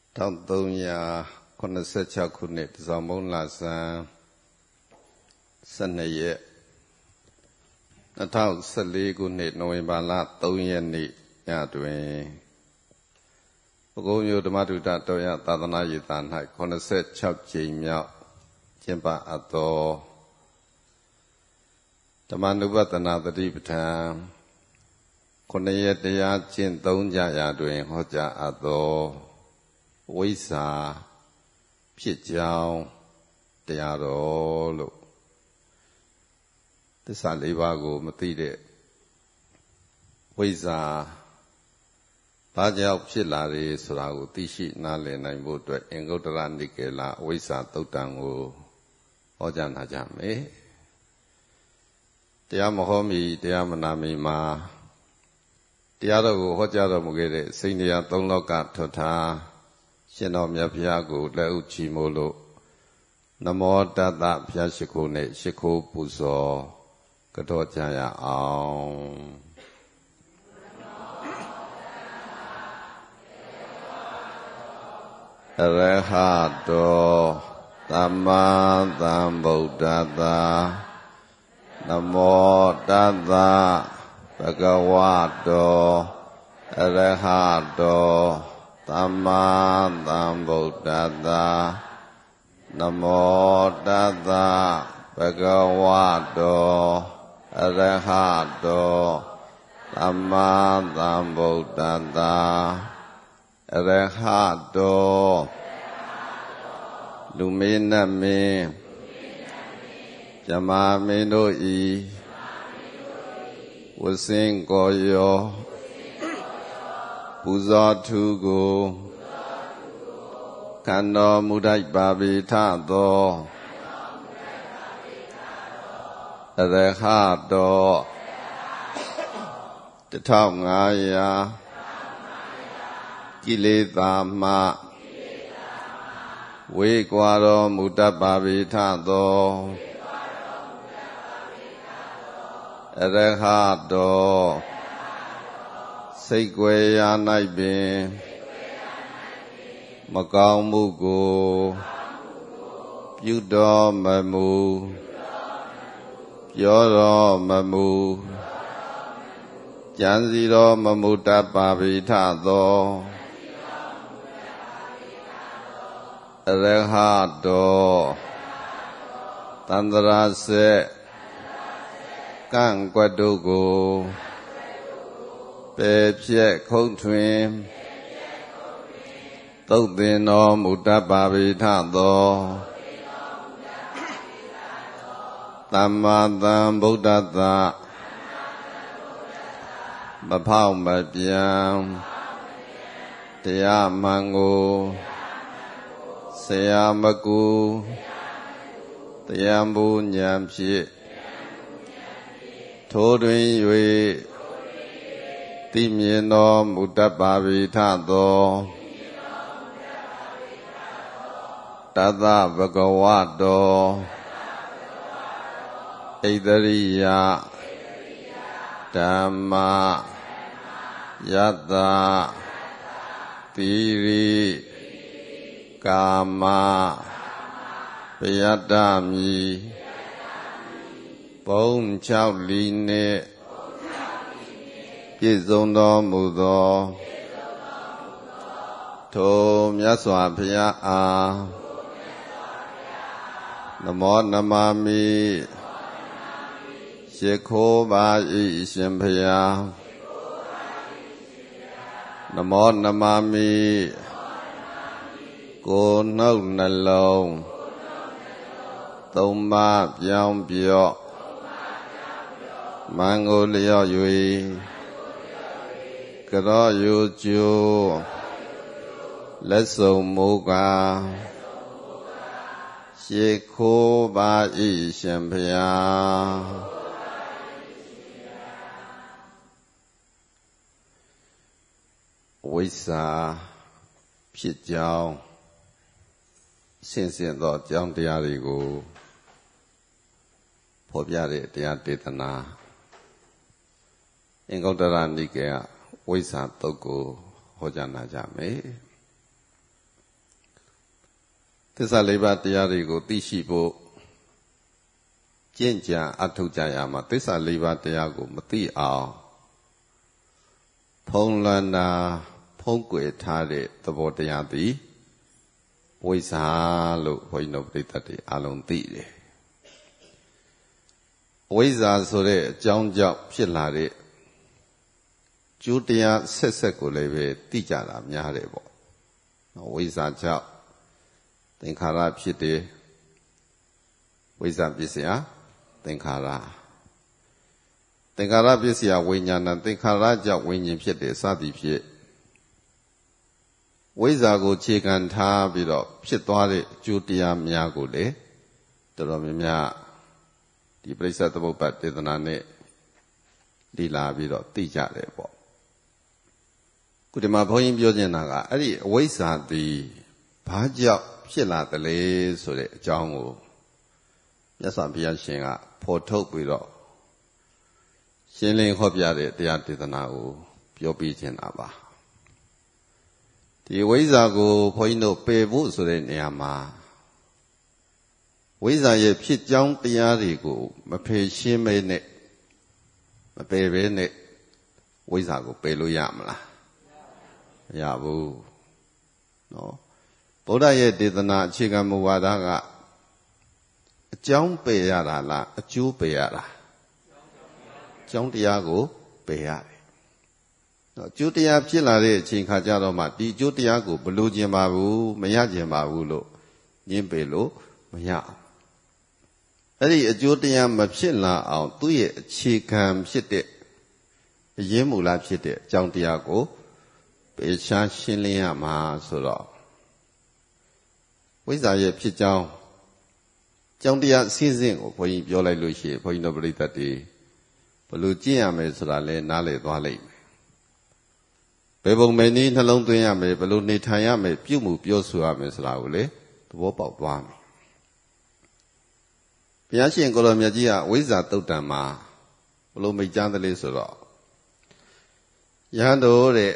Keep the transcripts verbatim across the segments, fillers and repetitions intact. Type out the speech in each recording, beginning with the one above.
Trong tu nhà con sẽ choคุณเนี่ยสองโมงละสามสันนิษฐ์นัทเอาสลีคุณเนี่ยโนเวมบาลาตุยนี่ญาติพระโกโยธรรมดุจโตยะตาตนายิตานให้คนเสชชอบจีเมียวเจมปะอัตโตธรรมานุปัตนาตติปทานคนเยตยาจินตุงญาญาด้วยเขาจะอัตโตวิสาผิดเจ้าเตียโรลุทิศาลีบากูมติเดวิสาพระเจ้าผิดลารีสุรากุติชินาเลนัยบุตรเองกุตระนิเกลาวิสาตุตังกูเขาจะน่าจะไม่เตียมโหมีเตียมนามีมาเตียโรกูเขาจะรมุกเดสิ่งนี้ต้องโลกาทุทาရှင်တော်မြတ်ဘုရားကိုလက်ဥချီမို့လို့နမောတတ္တဘုရားရှိခိုးနဲ့ရှိခိုးပူဇော်ကြောကြရအောင်အရဟတောသမ္မာသမ္ဗုဒ္ဓတ္တနမောတတ္တဘဂဝတောအရဟတောသမ္မာသမ္ဗုဒ္ဓတ္တနမောတတ္တဘဂဝတောအရဟတောသမ္မာသမ္ဗုဒ္ဓတ္တအရဟတောလူမေနတ်မင်းဇမာမင်းတို့ဤဝဆင်းကိုယောပူဇော်ထုကိုခန္တော်မူထိုက်ပါပေထသောအရဟတောတထောင်ငါးရာကိလေသာမှဝေကွာတော်မူတတ်ပါပေထသောအရဟတောစိတ်ွယ်ရာ၌ပင်မကောင်းမှုကိုပြုတော်မမူပြောတော်မမူကြံစီတော်မမူတတ်ပါပေထသောအရဟတောတန္တရာစေကံကွတ်တို့ကိုပေဖြက်ခုံးထွင်သုတ်သင်တော်မူတတ်ပါပေထသောသမ္မာသမ္ဗုဒ္ဓတ္တမဖောက်မပြန်တရားမှန်ကိုဆရာမကူတရားမူဉာဏ်ဖြင့်ထိုးတွင်၍တိမြင်တော်မူတတ်ပါပေထသောတသဗ္ဗဂဝတောဣတရိယဓမ္မယတ္တသီရိကာမပယတ္တမိဘုံ၆လီနှင့်ပြည့်စုံတော်မူသောထိုမြတ်စွာဘုရားအားနမောနမမိရှိခိုးပါ၏ရှင်ဘုရားနမောနမမိကိုယ်နှုတ်နှလုံးသုံးပါးပြောင်းပြော့မန်ကိုလျော့၍ကရောယူကျိုးလက်စုံမူကားရှေးခိုးပါ၏ရှင်ဘုရားဝိဇ္ဇာဖြစ်ကြောင်းရှင်းရှင်းသောအကြောင်းတရားတွေကိုဖော်ပြတဲ့တရားဒေသနာအင်္ဂုတ္တရနိကေယဝိဇ္ဇာတုတ်ကိုဟောကြားနာကြမယ်သစ္စာလေးပါးတရားတွေကိုသိရှိဖို့ကျင့်ကြံအထောက်ကြရမှာသစ္စာလေးပါးတရားကိုမသိအောင်ဖုံးလွှမ်းတာဖုံးကွယ်ထားတဲ့သဘောတရားသည်ဝိဇ္ဇာလို့ဘုန်းကြီးတို့ပြိတ္တတွေအလုံးသိတယ်ဝိဇ္ဇာဆိုတဲ့အကြောင်းကြောင့်ဖြစ်လာတဲ့ကျိုးတရားဆက်ဆက်ကိုလည်းပဲသိကြတာများတယ်ပေါ့ဝိဇ္ဇာကြောင့်သင်္ခါရဖြစ်တယ်ဝိဇ္ဇာပစ္စယသင်္ခါရသင်္ခါရပစ္စယဝိညာဏသင်္ခါရကြောင့်ဝိညာဉ်ဖြစ်တယ်စသည်ဖြင့်ဝိဇ္ဇာကိုခြေခံထားပြီးတော့ဖြစ်သွားတဲ့အကျိုးတရားများကိုလေတော်တော်များများဒီပရိစ္ဆေသမုပ္ပါဒေသနာနဲ့လီလာပြီးတော့သိကြတယ်ပေါ့ခုဒီမှာဘုန်းကြီးပြောချင်တာကအဲ့ဒီအဝိဇ္ဇာသည်ဘာကြောင့်ဖြစ်လာတယ်လဲဆိုတဲ့အကြောင်းကိုမြတ်စွာဘုရားရှင်ကဖော်ထုတ်ပြီးတော့ရှင်းလင်းဟောပြတဲ့တရားဒေသနာကိုပြောပြခြင်းတာပါဒီဝိဇ္ဇာကိုဘုန်းကြီးတို့ပယ်ဖို့ဆိုတဲ့နေရာမှာဝိဇ္ဇာရဲ့ဖြစ်ကြောင်းတရားတွေကိုမဖယ်ရှင်းမဲနဲ့မပယ်ဘဲနဲ့ဝိဇ္ဇာကိုပယ်လို့ရမလားမရဘူးနော်ဗုဒ္ဓရဲ့ဒေသနာအခြေခံမူဝါဒကအကြောင်းပယ်ရတာလားအကျိုးပယ်ရတာအကြောင်းတရားကိုပယ်ရတယ်နော်အကျိုးတရားဖြစ်လာတဲ့အချိန်ခါကျတော့မှဒီအကျိုးတရားကိုဘလို့ကျင်ပါဘူးမရကျင်ပါဘူးလို့ညင်းပယ်လို့မရအောင်အဲ့ဒီအကျိုးတရားမဖြစ်လာအောင်သူ့ရဲ့အခြေခံဖြစ်တဲ့အရင်းမူလဖြစ်တဲ့အကြောင်းတရားကိုပေရှားရှင်းလင်းရမှာဆိုတော့ဝိဇ္ဇာရဲ့ဖြစ်ကြောင်းကြောင်းတရားအစဉ်စဉ်ကိုဘုန်းကြီးပြောလိုက်လို့ရှိရင်ဘုန်းကြီးတို့ပြိတ္တတွေဘယ်လိုကျင့်ရမယ်ဆိုတာလဲနားလည်သွားလိမ့်မယ်ဘယ်ပုံပဲနည်းနှလုံးသွင်းရမယ်ဘယ်လိုနေထိုင်ရမယ်ပြုမှုပြောဆိုရမယ်ဆိုတာကိုလေသဘောပေါက်သွားမယ်ဘုရားရှင်ကိုလိုမြတ်ကြီးကဝိဇ္ဇာတုတ်တံမှာဘယ်လိုမိတ်ကြားသလဲဆိုတော့ယဟန်တို့တဲ့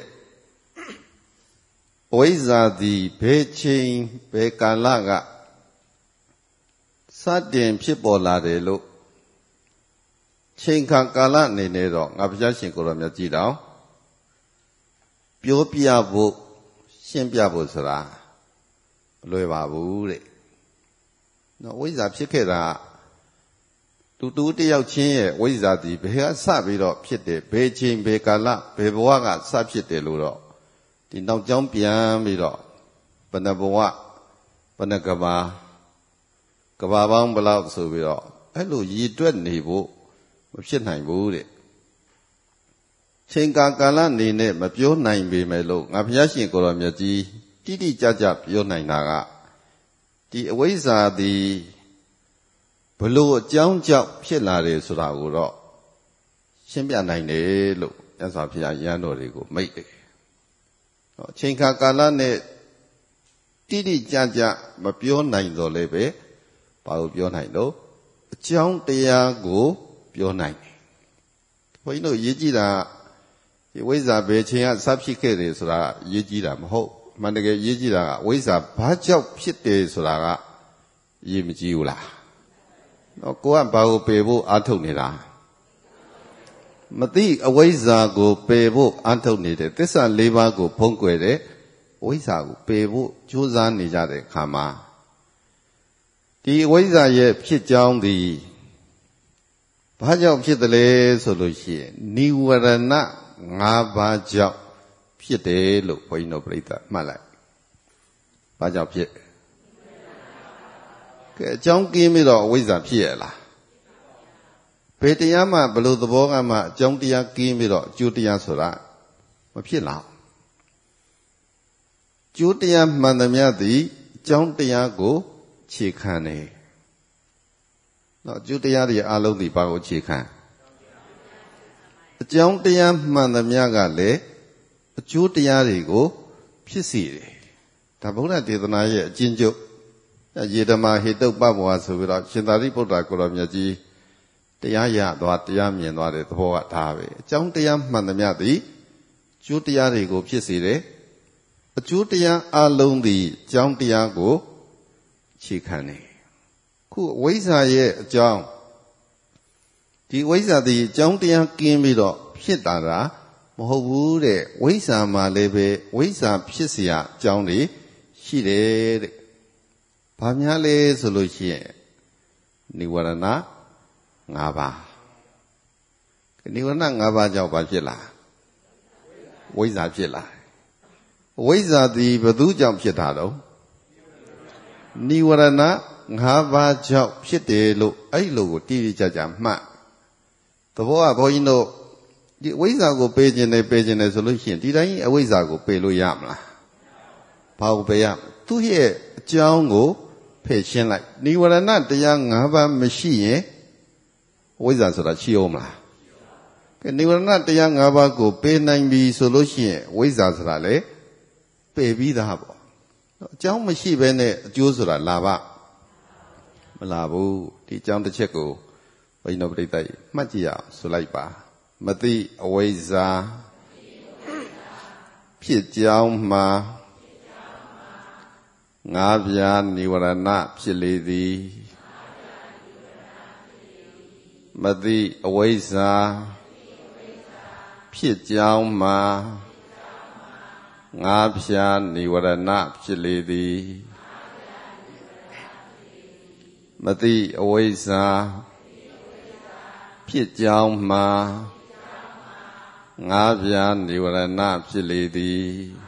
ဝိဇ္ဇာသည်ဘယ်ချိန်ဘယ်ကာလကစတင်ဖြစ်ပေါ်လာတယ်လို့ချိန်ခါကာလအနေနဲ့တော့ငါဘုရားရှင်ကိုလိုမြတ်ကြီးတောင်ပြောပြဖို့ရှင်းပြဖို့ဆိုတာမလွယ်ပါဘူးတဲ့နော်ဝိဇ္ဇာဖြစ်ခဲ့တာတူတူတယောက်ချင်းရဲ့ဝိဇ္ဇာတိဘယ်ကစပြီးတော့ဖြစ်တယ်ဘယ်ချိန်ဘယ်ကာလဘယ်ဘဝကစဖြစ်တယ်လို့တော့ဒီနောက်ကြောင်းပြန်ပြီးတော့ဘယ်နှဘဝဘယ်နှကဘာကဘာပေါင်းဘယ်လောက်ဆိုပြီးတော့အဲ့လိုရည်တွက်နေဖို့မဖြစ်နိုင်ဘူးတဲ့ချိန်ကာကာလနေနဲ့မပြောနိုင်ပေမဲ့လို့ငါဘုရားရှင်ကိုရောမြတ်ကြီးတိတိကျကျပြောနိုင်တာကဒီအဝိဇ္ဇာသည်ဘလို့အကြောင်းကြောင့်ဖြစ်လာတယ်ဆိုတာကိုတော့ရှင်းပြနိုင်တယ်လို့မြတ်စွာဘုရားရဟန်းတော်တွေကိုမိတ်တယ်။အချိန်ခါကာလနဲ့တိတိကျကျမပြောနိုင်တော့လည်းပဲဘာလို့ပြောနိုင်တော့အကြောင်းတရားကိုပြောနိုင်တယ်။ဘုန်းကြီးတို့ရေးကြည့်တာဒီဝိဇ္ဇာဘယ်ချိန်ကစဖြစ်ခဲ့တယ်ဆိုတာရေးကြည့်တာမဟုတ်အမှန်တကယ်ရေးကြည့်တာကဝိဇ္ဇာဘာကြောင့်ဖြစ်တယ်ဆိုတာကရေးမကြည့်ဘူးလား။နော်ကိုကဘာကိုပယ်ဖို့အားထုတ်နေတာမသိအဝိဇ္ဇာကိုပယ်ဖို့အားထုတ်နေတဲ့သစ္စာလေးပါးကိုဖုံးကွယ်တဲ့ဝိဇ္ဇာကိုပယ်ဖို့ကြိုးစားနေကြတဲ့အခါမှာဒီအဝိဇ္ဇာရဲ့ဖြစ်ကြောင်းသည်ဘာကြောင့်ဖြစ်တယ်လဲဆိုလို့ရှိရင်နိဝရဏ၅ပါးကြောင့်ဖြစ်တယ်လို့ဘုန်းကြီးတို့ပြိဿမှတ်လိုက်ဘာကြောင့်ဖြစ်ကဲအကြောင်းကင်းပြီးတော့အဝိဇ္ဇာဖြစ်ရလားဘယ်တရားမှဘလို့သဘောကမှအကြောင်းတရားကင်းပြီးတော့အကျိုးတရားဆိုတာမဖြစ်လာကျိုးတရားမှန်သမျှသည်အကြောင်းတရားကိုခြေခံတယ်နော်အကျိုးတရားတွေအလုံးဒီဘာကိုခြေခံအကြောင်းတရားမှန်သမျှကလည်းအကျိုးတရားတွေကိုဖြစ်စေတယ်ဒါဗုဒ္ဓဒေသနာရဲ့အကျဉ်းချုပ်ယေဓမာဟိတုပ္ပဘောဆိုပြီးတော့ရှင်သာရိပုတ္တရာကိုရောမြတ်ကြီးတရားရသွားတရားမြင်သွားတဲ့သဘောကဒါပဲအကြောင်းတရားမှန်သမျှသည်ကျိုးတရားတွေကိုဖြစ်စေတယ်အကျိုးတရားအလုံးသည်အကြောင်းတရားကိုအခြေခံနေခုဝိဇ္ဇာရဲ့အကြောင်းဒီဝိဇ္ဇာဒီအကြောင်းတရားကင်းပြီးတော့ဖြစ်တာကမဟုတ်ဘူးတဲ့ဝိဇ္ဇာမှာလည်းပဲဝိဇ္ဇာဖြစ်เสียအကြောင်းတွေရှိတယ်တဲ့ဘာများလဲဆိုလို့ရှိရင်និဝရဏ၅ပါးនិဝရဏ၅ပါးကြောင့်ဘာဖြစ်လာဝိဇ္ဇာဖြစ်လာဝိဇ္ဇာဒီဘယ်သူကြောင့်ဖြစ်တာတော့និဝရဏ၅ပါးကြောင့်ဖြစ်တယ်လို့အဲ့လိုကိုတိတိကျကျမှတ်သဘောကဘုန်းကြီးတို့ဒီအဝိဇ္ဇာကိုပယ်ခြင်းနဲ့ပယ်ခြင်းနဲ့ဆိုလို့ရှိရင်ဒီတိုင်းအဝိဇ္ဇာကိုပယ်လို့ရမလားဘာကိုပယ်ရသူ့ရဲ့အကြောင်းကိုဖယ်ရှင်းလိုက်និဝရဏတရား၅ပါးမရှိရင်အဝိဇ္ဇာဆိုတာရှိအောင်မလားကဲនិဝရဏတရား၅ပါးကိုပယ်နိုင်ပြီဆိုလို့ရှိရင်အဝိဇ္ဇာဆိုတာလေပယ်ပြီးသားပေါ့အကြောင်းမရှိဘဲနဲ့အကျိုးဆိုတာလာပါမလာဘူးဒီအကြောင်းတစ်ချက်ကိုဘုန်းကြီးတို့ပြိတ္တမှတ်ကြည့်အောင်ဆိုလိုက်ပါမသိအဝိဇ္ဇာဖြစ်ကြောင်းမှာငါးပြားនិဝရဏဖြစ်လေသည်မသိအဝိဇ္ဇာဖြစ်ကြောင်းမှာငါးပြားនិဝရဏဖြစ်လေသည်မသိအဝိဇ္ဇာဖြစ်ကြောင်းမှာငါးပြားនិဝရဏဖြစ်လေသည်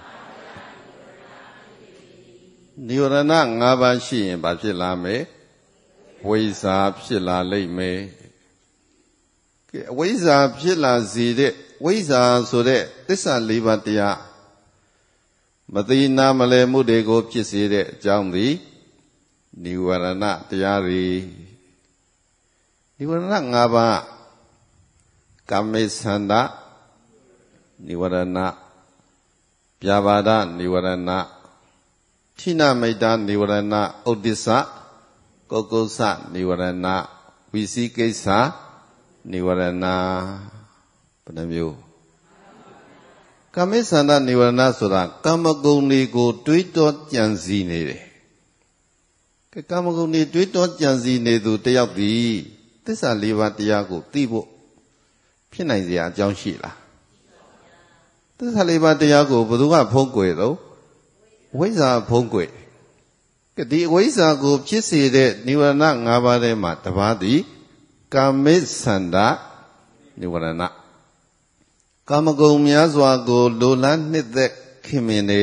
និဝရဏ၅ပါးရှိရင်ဘာဖြစ်လာမလဲဝိဇ္ဇာဖြစ်လာလိမ့်မယ်ကဲအဝိဇ္ဇာဖြစ်လာစေတဲ့ဝိဇ္ဇာဆိုတဲ့သစ္စာ၄ပါးတရားမသိနာမလဲမှုတွေကိုဖြစ်စေတဲ့အကြောင်းသည်និဝရဏတရားတွေនិဝရဏ၅ပါးကာမေသန္တာនិဝရဏပြာပါဒនិဝရဏဌိနမိတ်တာនិဝရဏဥဒိစ္စကုက္ကုစ္စនិဝရဏဝိသိကိစ္စនិဝရဏဘယ်နှမျိုးကာမေသန္တာនិဝရဏဆိုတာကာမဂုဏ်တွေကိုတွေးတောကြံစည်နေတယ်ကဲကာမဂုဏ်တွေတွေးတောကြံစည်နေသူတယောက်ဒီသစ္စာ၄ပါးတရားကိုသိဖို့ဖြစ်နိုင်စရာအကြောင်းရှိလားသစ္စာလေးပါးတရားကိုဘယ်သူကဖုံးကွယ်တော့ဝိဇ္ဇာဖုံးကွယ်ကဒီဝိဇ္ဇာကိုဖြစ်စေတဲ့និဝရဏ၅ပါးထဲမှာတစ်ပါးသည်ကာမေသန္တာនិဝရဏကာမဂုဏ်များစွာကိုလိုလားနှစ်သက်ခင်မင်နေ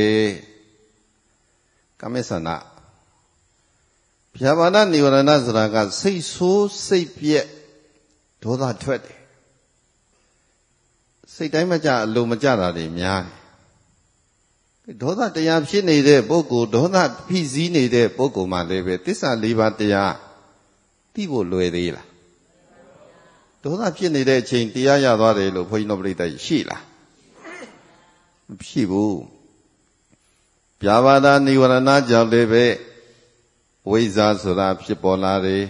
ကာမေသန္တာဗျာပါဒនិဝရဏဆိုတာကစိတ်ဆိုးစိတ်ပြက်ဒေါသထွက်တယ်စိတ်တိုင်းမကြအလိုမကြတာတွေများတယ်ဒေါသတရားဖြစ်နေတဲ့ပုဂ္ဂိုလ်ဒေါသဖြစ်စည်းနေတဲ့ပုဂ္ဂိုလ်မှလည်းပဲသစ္စာ၄ပါးတရားသိဖို့လွယ်သေးလားဒေါသဖြစ်နေတဲ့အချိန်တရားရသွားတယ်လို့ဘုန်းကြီးတို့ပြိတ္တရှိလားမဖြစ်ဘူးဗျာပါဒនិဝရဏကြောင့်လည်းပဲဝိဇ္ဇာဆိုတာဖြစ်ပေါ်လာတယ်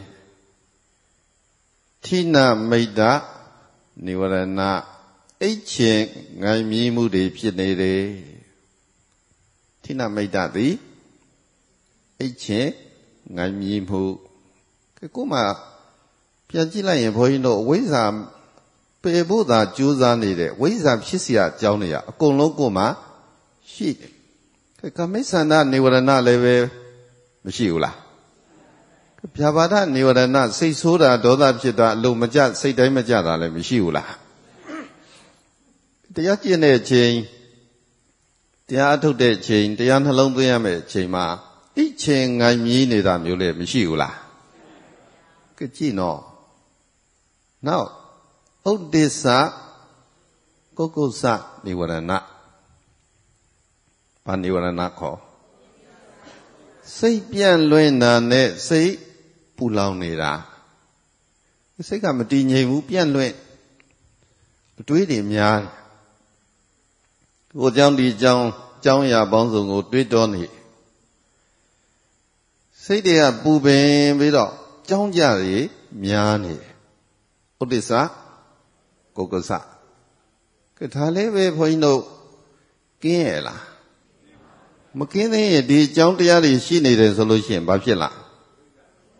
ဌိနမိတ်တာនិဝရဏအိတ်ချင်ငိုင်မြီးမှုတွေဖြစ်နေတယ်ဌိနမိတ်တာသည်အိတ်ချင်ငိုင်မြီးမှုကိုမှပြန်ကြည့်လိုက်ရင်ဘုန်းကြီးတို့ဝိဇ္ဇာပယ်ဖို့သာကြိုးစားနေတဲ့ဝိဇ္ဇာဖြစ်เสียအကြောင်းတွေကအကုန်လုံးကိုမှရှိတယ်ကာမိသန္တာនិဝရဏလည်းပဲမရှိဘူးလားဗျာပါဒនិဝရဏစိတ်ဆိုးတာဒေါသဖြစ်တာအလိုမကျစိတ်တိုင်းမကျတာလည်းမရှိဘူးလားတရားကျင့်တဲ့အချိန်တရားအထုတ်တဲ့အချိန်တရားနှလုံးသွင်းရမယ့်အချိန်မှာအိတ်ချင်ငိုင်မြီးနေတာမျိုးလည်းမရှိဘူးလားကကြည့်နော်နောက်ဥဒိစ္စကုက္ကုစ္စនិဝရဏဘာនិဝရဏခေါ်စိတ်ပြန့်လွင့်တာနဲ့စိတ်ပူလောင်နေတာစိတ်ကမတည်ငြိမ်ဘူးပြန့်လွင့်အတွေးတွေများကိုကြောင့်ဒီကြောင့်ကြောင်းရာပေါင်းစုံကိုတွေးတောနေစိတ်တွေကပူပင်ပြီးတော့ကြောင်းကြတွေများနေတယ်ဥဒိစ္စကုက္ကုစ္စကဒါလေးပဲဘုန်းကြီးတို့ကင်းရဲ့လားမကင်းသေးရင်ဒီအကြောင်းတရားတွေရှိနေတယ်ဆိုလို့ရှိရင်ဘာဖြစ်လား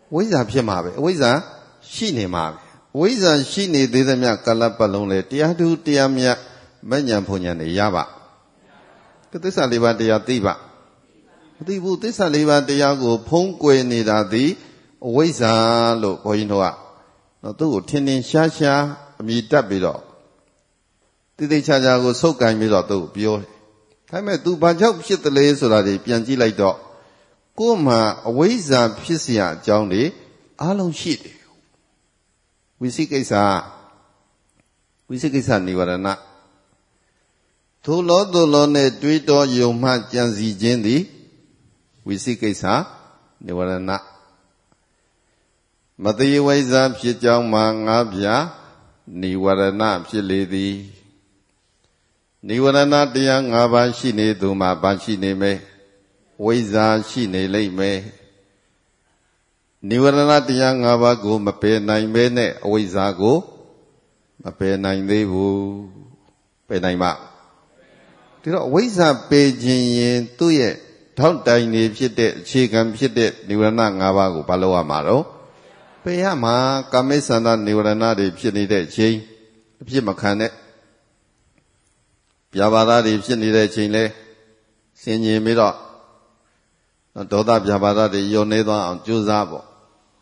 ဝိဇ္ဇာဖြစ်မှာပဲအဝိဇ္ဇာရှိနေမှာပဲဝိဇ္ဇာရှိနေသေးသမျှကာလပတ်လုံးလေတရားထုတရားမြတ်မဉ္ဇဉ်ဖုန်ဉဏ်တွေရပါကသစ္စာလေးပါးတရားသိပါမသိဘူးသစ္စာလေးပါးတရားကိုဖုံးကွယ်နေတာသည်အဝိဇ္ဇာလို့ဘုန်းကြီးတို့ကနော်သူ့ကိုထင်ထင်ရှားရှားအမြည်တက်ပြီးတော့တိတိကျကျကိုစုပ်ကိုင်ပြီးတော့သူ့ကိုပြောတယ်ဒါပေမဲ့ तू ဘာကြောင့်ဖြစ်တယ်လဲဆိုတာတွေပြန်ကြည့်လိုက်တော့ကိုယ်မှာအဝိဇ္ဇာဖြစ်เสียအကြောင်းတွေအားလုံးရှိတယ်ဝိသိကိစ္စဝိသိကိစ္စនិဝရဏထိုလောထိုလောနဲ့တွေးတောယုံမှကြံစီခြင်းသည်ဝိသိကိစ္စនិဝရဏမသိဝိဇ္ဇာဖြစ်ကြောင်းမှာငါးပြာនិဝရဏဖြစ်လေသည်និဝရဏတရား၅ပါးရှိနေသူမှာဘာရှိနေမဲဝိဇ္ဇာရှိနေလိမ့်မယ်និဝရဏတရား၅ပါးကိုမပယ်နိုင်မဲနဲ့အဝိဇ္ဇာကိုမပယ်နိုင်သေးဘူးပယ်နိုင်မှာဒီတော့အဝိဇ္ဇာပယ်ခြင်းရင်သူ့ရဲ့ထောက်တိုင်နေဖြစ်တဲ့အခြေခံဖြစ်တဲ့និဝရဏ၅ပါးကိုဘာလို့ရမှာတော့ပယ်ရမှာကာမိသန္တာនិဝရဏတွေဖြစ်နေတဲ့အချိန်အဖြစ်မခံတဲ့ပြာပါဒတွေဖြစ်နေတဲ့အချိန်လဲဆင်ញင်ပြီးတော့ဒေါသပြာပါဒတွေယုံနေသွားအောင်ကြိုးစားပေါ့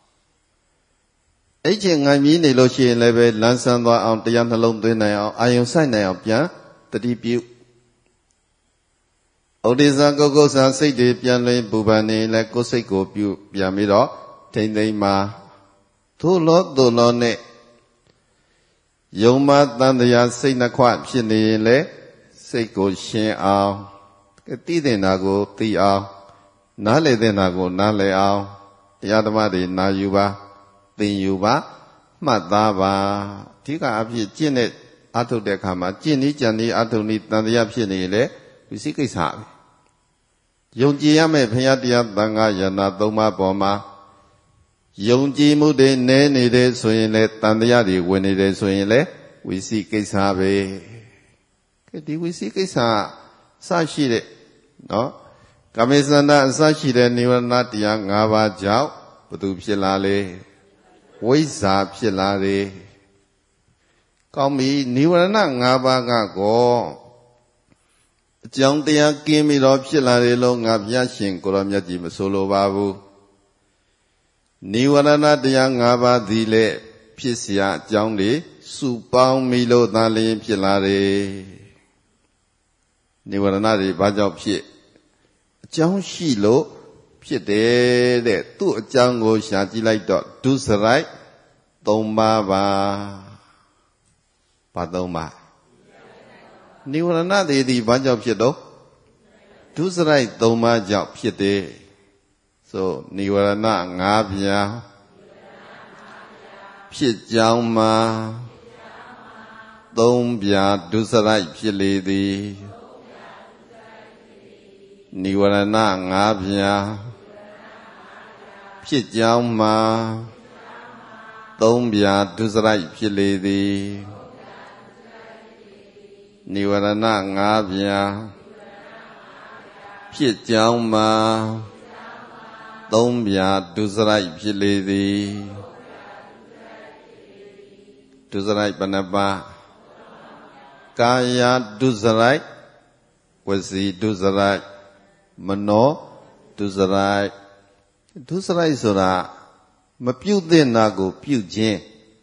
အဲ့ချိန်ငံမြည်နေလို့ရှိရင်လည်းပဲလန်းဆန်းသွားအောင်တရားနှလုံးသွင်းနိုင်အောင်အာယုံဆိုင်နိုင်အောင်ပြန်တတိပြုဩဒိသကုက္ကုဆာစိတ်တွေပြန်လင်းပူပန်နေလဲကိုယ်စိတ်ကိုပြုပြန်ပြီးတော့ထိမ့်သိမ့်မှာသို့လောသို့လောနဲ့ယုံမှတန်တရားစိတ်နှခွဖြစ်နေရင်လဲစိတ်ကိုရှင်းအောင်သိတဲ့နာကိုသိအောင်နားလည်တဲ့နာကိုနားလည်အောင်တရားဓမ္မတွေနာယူပါသင်ယူပါမှတ်သားပါအဓိကအဖြစ်ကျင့်တဲ့အထုတ်တဲ့အခါမှာကျင့်နည်းကြံနည်းအထုတ်နည်းတန်တရားဖြစ်နေရင်လေဝိသိကိစ္စပဲယုံကြည်ရမယ့်ဘုရားတရားသံဃာယန္တာသုံးပါးပေါ်မှာယုံကြည်မှုတွေနည်းနေတယ်ဆိုရင်လေတန်တရားတွေဝင်နေတယ်ဆိုရင်လေဝိသိကိစ္စပဲဒီဝိသိကိစ္စစရှိတဲ့နော်ကာမေသန္တာအစရှိတဲ့និဝရဏတရား၅ပါးကြောင့်ဘုသူဖြစ်လာလေဝိဇ္ဇာဖြစ်လာတယ်ကောင်းပြီនិဝရဏ၅ပါးကကောအကြောင်းတရားကင်းပြီးတော့ဖြစ်လာတယ်လို့ငါဘုရားရှင်ကိုရောမြတ်ကြီးမဆိုလိုပါဘူးនិဝရဏတရား၅ပါးသည်လေဖြစ်เสียအကြောင်းတွေစုပေါင်းမိလို့သာလျှင်ဖြစ်လာတယ်និဝရဏတွေဘာကြောင့်ဖြစ်အကြောင်းရှိလို့ဖြစ်တယ်တဲ့သူ့အကြောင်းကိုရှာကြည့်လိုက်တော့ဒုစရိုက်သုံးပါးပါဘာသုံးပါးនិဝရဏတွေဒီဘာကြောင့်ဖြစ်တော့ဒုစရိုက်သုံးပါးကြောင့်ဖြစ်တယ်ဆိုនិဝရဏ၅ပြာဖြစ်ကြောင်းမှာသုံးပြာဒုစရိုက်ဖြစ်လေသည်និဝရဏ၅ပြာဖြစ်ကြောင်းမှာသုံးပြာဒုစရိုက်ဖြစ်လေသည်និဝရဏ၅ပြာဖြစ်ကြောင်းမှာသုံးပြာဒုစရိုက်ဖြစ်လေသည်ဒုစရိုက်ဘယ်နှပါးကာယဒုစရိုက်ဝစီဒုစရိုက်မနောဒုစရိုက်ဒုစရိုက်ဆိုတာမပြုတ်တဲ့နာကိုပြုတ်ခြင်း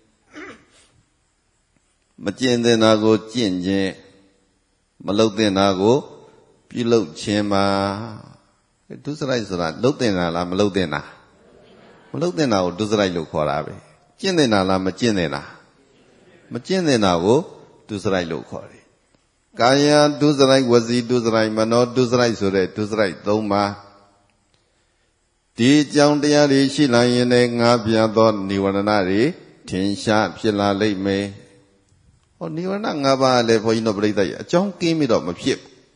မကျင့်တဲ့နာကိုကျင့်ခြင်းမလုပ်တဲ့နာကိုပြုလုပ်ခြင်းပါဒုစရိုက်ဆိုတာလုပ်တဲ့နာလားမလုပ်တဲ့နာမလုပ်တဲ့နာကိုဒုစရိုက်လို့ခေါ်တာပဲကျင့်တဲ့နာလားမကျင့်တဲ့နာမကျင့်တဲ့နာကိုဒုစရိုက်လို့ခေါ်တယ်ကာယဒုစရိုက်ဝစီဒုစရိုက်မနောဒုစရိုက်ဆိုတဲ့ဒုစရိုက်သုံးပါးဒီအကြောင်းတရားတွေရှိလာရင်လည်းငါးပြားသောនិဝရဏတွေထင်ရှားဖြစ်လာလိမ့်မယ်ဟောនិဝရဏ၅ပါးလည်းဘုန်းကြီးတို့ပြိဿရဲ့အကြောင်းကင်းပြီးတော့မဖြစ်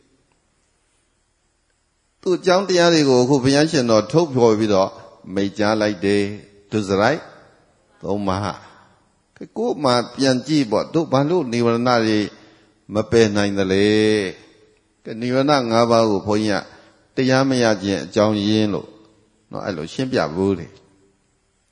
သူ့အကြောင်းတရားတွေကိုအခုဘုရားရှင်တော်ထုတ်ဖော်ပြီးတော့မိတ်ကြားလိုက်တယ်ဒုစရိုက်သုံးပါးကိုယ်မှပြန်ကြည့်ပေါ့တို့ဘာလို့និဝရဏတွေမပယ်နိုင်သလဲនិဝရဏ၅ပါးကိုဘုန်းကြီးကတရားမရခြင်းအကြောင်းရင်းလို့နော်အဲ့လိုရှင်းပြဘူးတယ်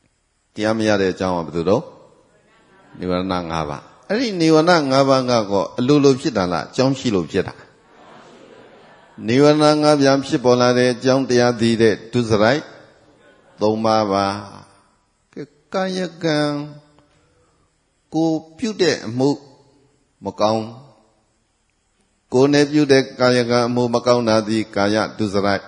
တရားမရတဲ့အကြောင်းကဘယ်သူတော့နိဝရဏ၅ပါးအဲ့ဒီနိဝရဏ၅ပါးကတော့အလိုလိုဖြစ်တာလားအကြောင်းရှိလို့ဖြစ်တာနိဝရဏ၅ပါးဖြစ်ပေါ်လာတဲ့အကြောင်းတရားသိတဲ့ဒုစရိုက်သုံးပါးပါကာယကံကိုပြုတဲ့အမှုမကောင်းကိုယ်နဲ့ပြုတဲ့ကာယကံအမှုမကောင်းတာသည်ကာယဒုစရိုက်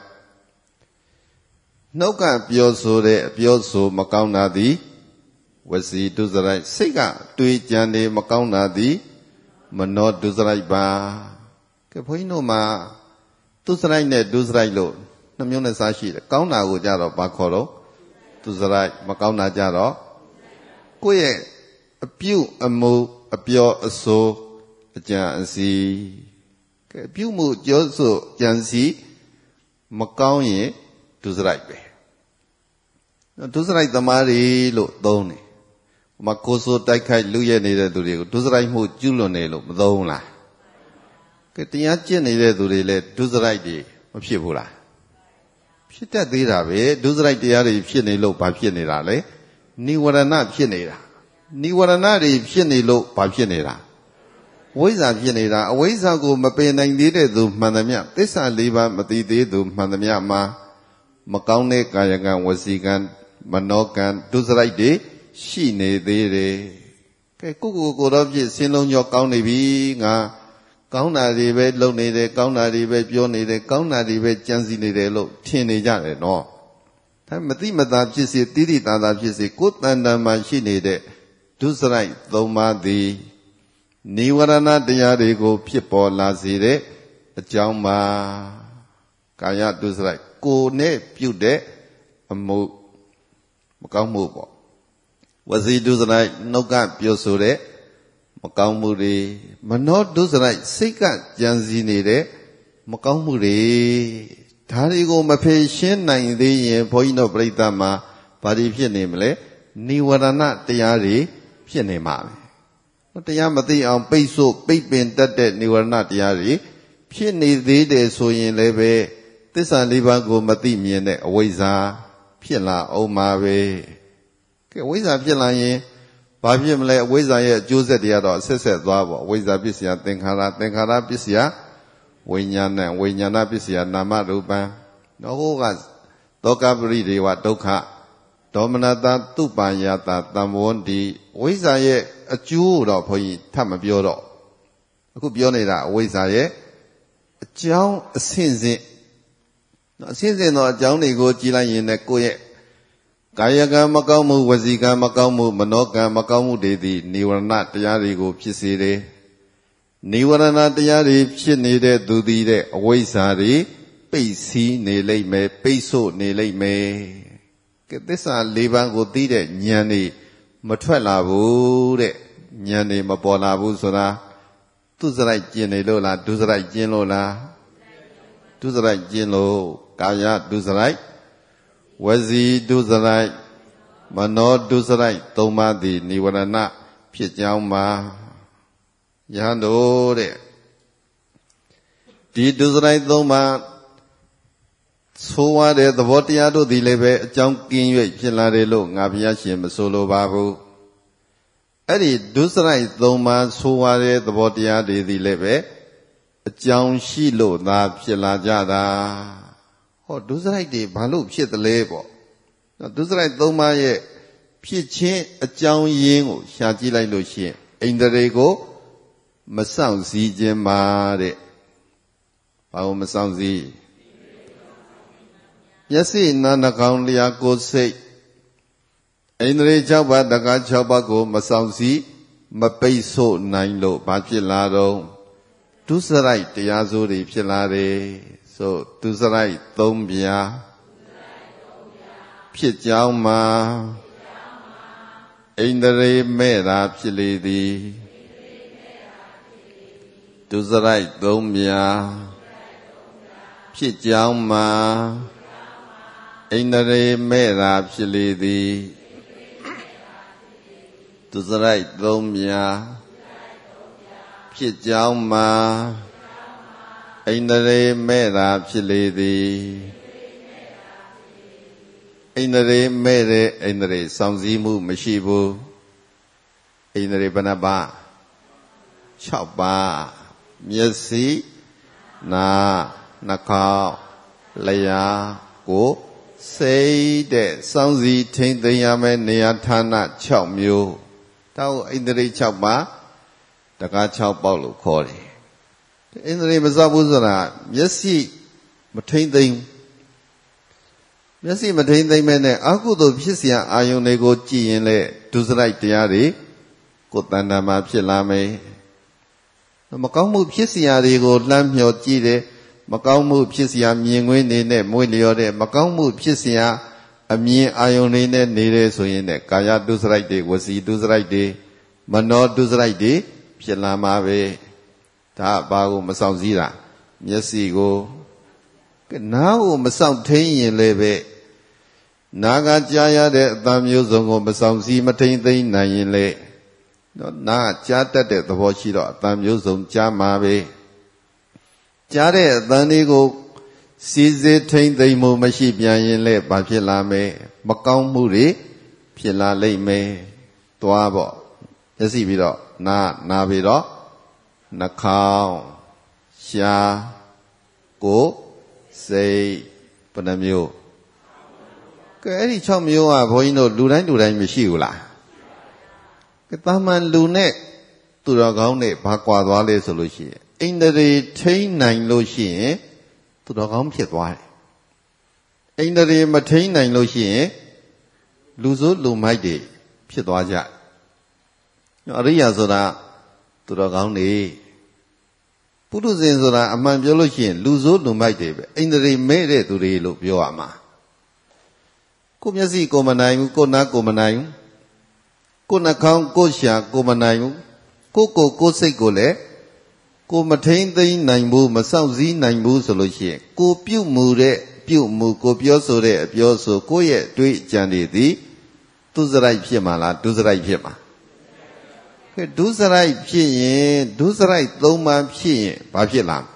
နှုတ်ကပြောဆိုတဲ့အပြောဆိုမကောင်းတာသည်ဝစီဒုစရိုက်စိတ်ကတွေးကြံနေမကောင်းတာသည်မနောဒုစရိုက်ပါကဲဘုန်းကြီးတို့မှာဒုစရိုက်နဲ့ဒုစရိုက်လို့နှမျိုးနဲ့စားရှိတယ်ကောင်းတာကိုကြတော့ဘာခေါ်တော့ဒုစရိုက်မကောင်းတာကြတော့ကိုယ့်ရဲ့အပြုအမူအပြောအဆိုအကြံအစီကဲအပြုမှုပြောဆိုကြံစီမကောင်းရင်ဒုစရိုက်ပဲဒုစရိုက်သမားတွေလို့သုံးတယ်။မကိုဆိုတိုက်ခိုက်လူရဲနေတဲ့သူတွေကိုဒုစရိုက်မှုကျူးလွန်နေလို့မသုံးလား။ကဲတရားကျင့်နေတဲ့သူတွေလည်းဒုစရိုက်တွေမဖြစ်ဘူးလား။ဖြစ်တတ်သေးတာပဲဒုစရိုက်တရားတွေဖြစ်နေလို့ဘာဖြစ်နေတာလဲ။နိဝရဏဖြစ်နေတာ။နိဝရဏတွေဖြစ်နေလို့ဘာဖြစ်နေတာ။ဝိဇ္ဇာဖြစ်နေတာအဝိဇ္ဇာကိုမပယ်နိုင်သေးတဲ့သူမှန်သမျှသစ္စာလေးပါးမသိသေးသူမှန်သမျှမှာမကောင်းတဲ့ကာယကံဝစီကံမနောကံဒုစရိုက်တွေရှိနေသေးတယ်ကဲကိုကိုကိုတော့ဖြစ်စင်းလုံးကြောကောင်းနေပြီငါကောင်းတာတွေပဲလုပ်နေတယ်ကောင်းတာတွေပဲပြောနေတယ်ကောင်းတာတွေပဲကြံစည်နေတယ်လို့ထင်နေကြတယ်နော်ဒါမတိမတာဖြစ်စေတိတိတာတာဖြစ်စေကိုယ်တန်တန်မှရှိနေတဲ့ဒုစရိုက်သုံးပါးသည်နိဝရဏတရားတွေကိုဖြစ်ပေါ်လာစေတဲ့အကြောင်းပါကာယဒုစရိုက်ကိုယ်နဲ့ပြုတဲ့အမှုမကောင်းမှုပေါ့ဝစီဒုစရိုက်နှုတ်ကပြောဆိုတဲ့မကောင်းမှုတွေမနောဒုစရိုက်စိတ်ကကြံစည်နေတဲ့မကောင်းမှုတွေဒါတွေကိုမဖေရှင်းနိုင်သေးရင်ဘုန်းကြီးတို့ပြိဿမှာဘာတွေဖြစ်နေမလဲနိဝရဏတရားတွေဖြစ်နေမှာပဲတရားမသိအောင်ပိတ်ဆို့ပိတ်ပင်တတ်တဲ့နိဝရဏတရားတွေဖြစ်နေသေးတယ်ဆိုရင်လည်းပဲသစ္စာလေးပါးကိုမသိမြင်တဲ့အဝိဇ္ဇာဖြစ်လာအောင်ပါပဲကဲအဝိဇ္ဇာဖြစ်လာရင်ဘာဖြစ်မလဲအဝိဇ္ဇာရဲ့အကျိုးဆက်တွေကတော့ဆက်ဆက်သွားပေါ့အဝိဇ္ဇာပစ္စယသင်္ခါရသင်္ခါရပစ္စယဝိညာဏဝိညာဏပစ္စယနာမရူပံတော့ဟိုကသောကပရိဒေဝဒုက္ခဒေါမနတာတုပံယတာတံဝန္တိအဝိဇ္ဇာရဲ့အကျိုးတော့ဘုန်းကြီးထပ်မပြောတော့အခုပြောနေတာအဝိဇ္ဇာရဲ့အကြောင်းအဆင့်ဆင့်အစဉ်စဉ်သောအကြောင်းတွေကိုကြည်လိုက်ရင်လည်းကိုယ့်ရဲ့ကာယကံမကောင်းမှုဝစီကံမကောင်းမှုမနောကံမကောင်းမှုတွေသည်နိဝရဏတရားတွေကိုဖြစ်စေတယ်။နိဝရဏတရားတွေဖြစ်နေတဲ့သူသည်တဲ့အဝိဇ္ဇာတွေပိတ်စည်းနေလိမ့်မယ်ပိတ်ဆို့နေလိမ့်မယ်။ကဲသစ္စာလေးပါးကိုသိတဲ့ဉာဏ်တွေမထွက်လာဘူးတဲ့ဉာဏ်တွေမပေါ်လာဘူးဆိုတာသူစရိုက်ကျင်နေလို့လားဒုစရိုက်ကျင်လို့လားဒုစရိုက်ကျင်လို့ကာယဒုစရိုက်ဝစီဒုစရိုက်မနောဒုစရိုက်သုံးပါးသည်နိဝရဏဖြစ်ကြောင်းမှာယဟန်တို့တဲ့ဒီဒုစရိုက်သုံးပါးဆိုရတဲ့သဘောတရားတို့သည်လည်းပဲအကြောင်းကင်း၍ဖြစ်လာတယ်လို့ငါဘုရားရှင်မဆိုလိုပါဘူးအဲ့ဒီဒုစရိုက်သုံးပါးဆိုရတဲ့သဘောတရားတွေသည်လည်းပဲအကြောင်းရှိလို့သာဖြစ်လာကြတာဟောဒုစရိုက်တွေဘာလို့ဖြစ်သလဲပေါ့ဒုစရိုက်သုံးပါးရဲ့ဖြစ်ခြင်းအကြောင်းရင်းကိုရှာကြည့်လိုက်လို့ရှိရင်အိန္ဒြေကိုမဆောင်စည်းခြင်းပါတဲ့ဘာလို့မဆောင်စည်းမျက်စိနားနှာခေါင်းလျှာကိုယ်စိတ်အိန္ဒြေ၆ပါးတကား၆ပါးကိုမဆောင်စည်းမပိတ်ဆို့နိုင်လို့ဘာဖြစ်လာတော့ဒုစရိုက်တရားစိုးတွေဖြစ်လာတယ်ဆိုဒုစရိုက်သုံးပြားဖြစ်ကြောင်းမှာအိန္ဒြေမဲ့တာဖြစ်လေသည်ဒုစရိုက်သုံးပြားဖြစ်ကြောင်းမှာအိန္ဒြေမဲ့တာဖြစ်လေသည်ဒုစရိုက်သုံးပြားဖြစ်ကြောင်းမှာအိန္ဒြေမဲ့တာဖြစ်လေသည်အိန္ဒြေမဲ့တဲ့အိန္ဒြေစောင့်စည်းမှုမရှိဘူးအိန္ဒြေဘယ်နှပါး၆ပါးမျက်စိနာနှာခေါင်းလျှာကိုယ်စိတ်တဲ့စောင့်စည်းထိန်းသိမ်းရမယ့်နေရာဌာန၆မျိုးတောက်အိန္ဒြေ၆ပါးတကား၆ပေါက်လို့ခေါ်တယ်အိန္ဒြေမစောင့်ဘူးဆိုတာမျက်စိမထိန်းသိမ်းမျက်စိမထိန်းသိမ်းမဲ့နဲ့အကုသိုလ်ဖြစ်เสียအာယုန်တွေကိုကြည်ရင်လေဒုစရိုက်တရားတွေကိုယ်တဏ္ဍာမှာဖြစ်လာမယ်မကောင်းမှုဖြစ်เสียတွေကိုလှမ်းမြော်ကြည့်တယ်မကောင်းမှုဖြစ်เสียမြင်ကွင်းနေနဲ့မွေးလျော်တဲ့မကောင်းမှုဖြစ်เสียအမြင်အာယုန်တွေနဲ့နေတယ်ဆိုရင်လည်းကာယဒုစရိုက်တွေဝစီဒုစရိုက်တွေမနောဒုစရိုက်တွေဖြစ်လာမှာပဲဒါဘာကိုမဆောင်စည်းတာမျက်စိကိုနားကိုမဆောင်ထိန်ရင်လည်းပဲနာကကြားရတဲ့အသံမျိုးစုံကိုမဆောင်စည်းမထိန်သိမ်းနိုင်ရင်လေနော်နားကြားတတ်တဲ့သဘောရှိတော့အသံမျိုးစုံကြားမှာပဲကြားတဲ့အသံလေးကိုစီစစ်ထိန်သိမ်းမှုမရှိပြန်ရင်လေဘာဖြစ်လာမလဲမကောင်းမှုတွေဖြစ်လာလိမ့်မယ်သွားပေါ့မျက်စိပြီးတော့နားနားပြီးတော့နှာခေါင်းရှားကိုယ်စိတ်ဘယ်နှမျိုးကဲအဲ့ဒီ၆မျိုးကဘုန်းကြီးတို့လူတိုင်းလူတိုင်းမရှိဘူးလားကဲတာမန်လူနဲ့သူတော်ကောင်းနဲ့ဘာကွာသွားလဲဆိုလို့ရှိရင်အိန္ဒြေထိန်းနိုင်လို့ရှိရင်သူတော်ကောင်းဖြစ်သွားတယ်အိန္ဒြေမထိန်းနိုင်လို့ရှိရင်လူဆိုးလူမိုက်တွေဖြစ်သွားကြအရိယာဆိုတာသူတော်ကောင်းတွေပုထုဇဉ်ဆိုတာအမှန်ပြောလို့ရှိရင်လူဆိုးလူမိုက်တွေပဲအိန္ဒြေမဲ့တဲ့သူတွေလို့ပြောရမှာကိုမျက်စိကိုမနိုင်ဘူးကိုနားကိုမနိုင်ဘူးကိုနှာခေါင်းကိုရှာကိုမနိုင်ဘူးကိုကိုကိုစိတ်ကိုလည်းကိုမထိန်သိမ်းနိုင်ဘူးမစောင့်စည်းနိုင်ဘူးဆိုလို့ရှိရင်ကိုပြုတ်မှုတဲ့ပြုတ်မှုကိုပြောဆိုတဲ့အပြောဆိုကိုရဲ့အတွေ့အကြံတွေသည်ဒုစရိုက်ဖြစ်မှာလားဒုစရိုက်ဖြစ်မှာကဲဒုစရိုက်ဖြစ်ရင်ဒုစရိုက်သုံးပါးဖြစ်ရင်ဘာဖြစ်လာ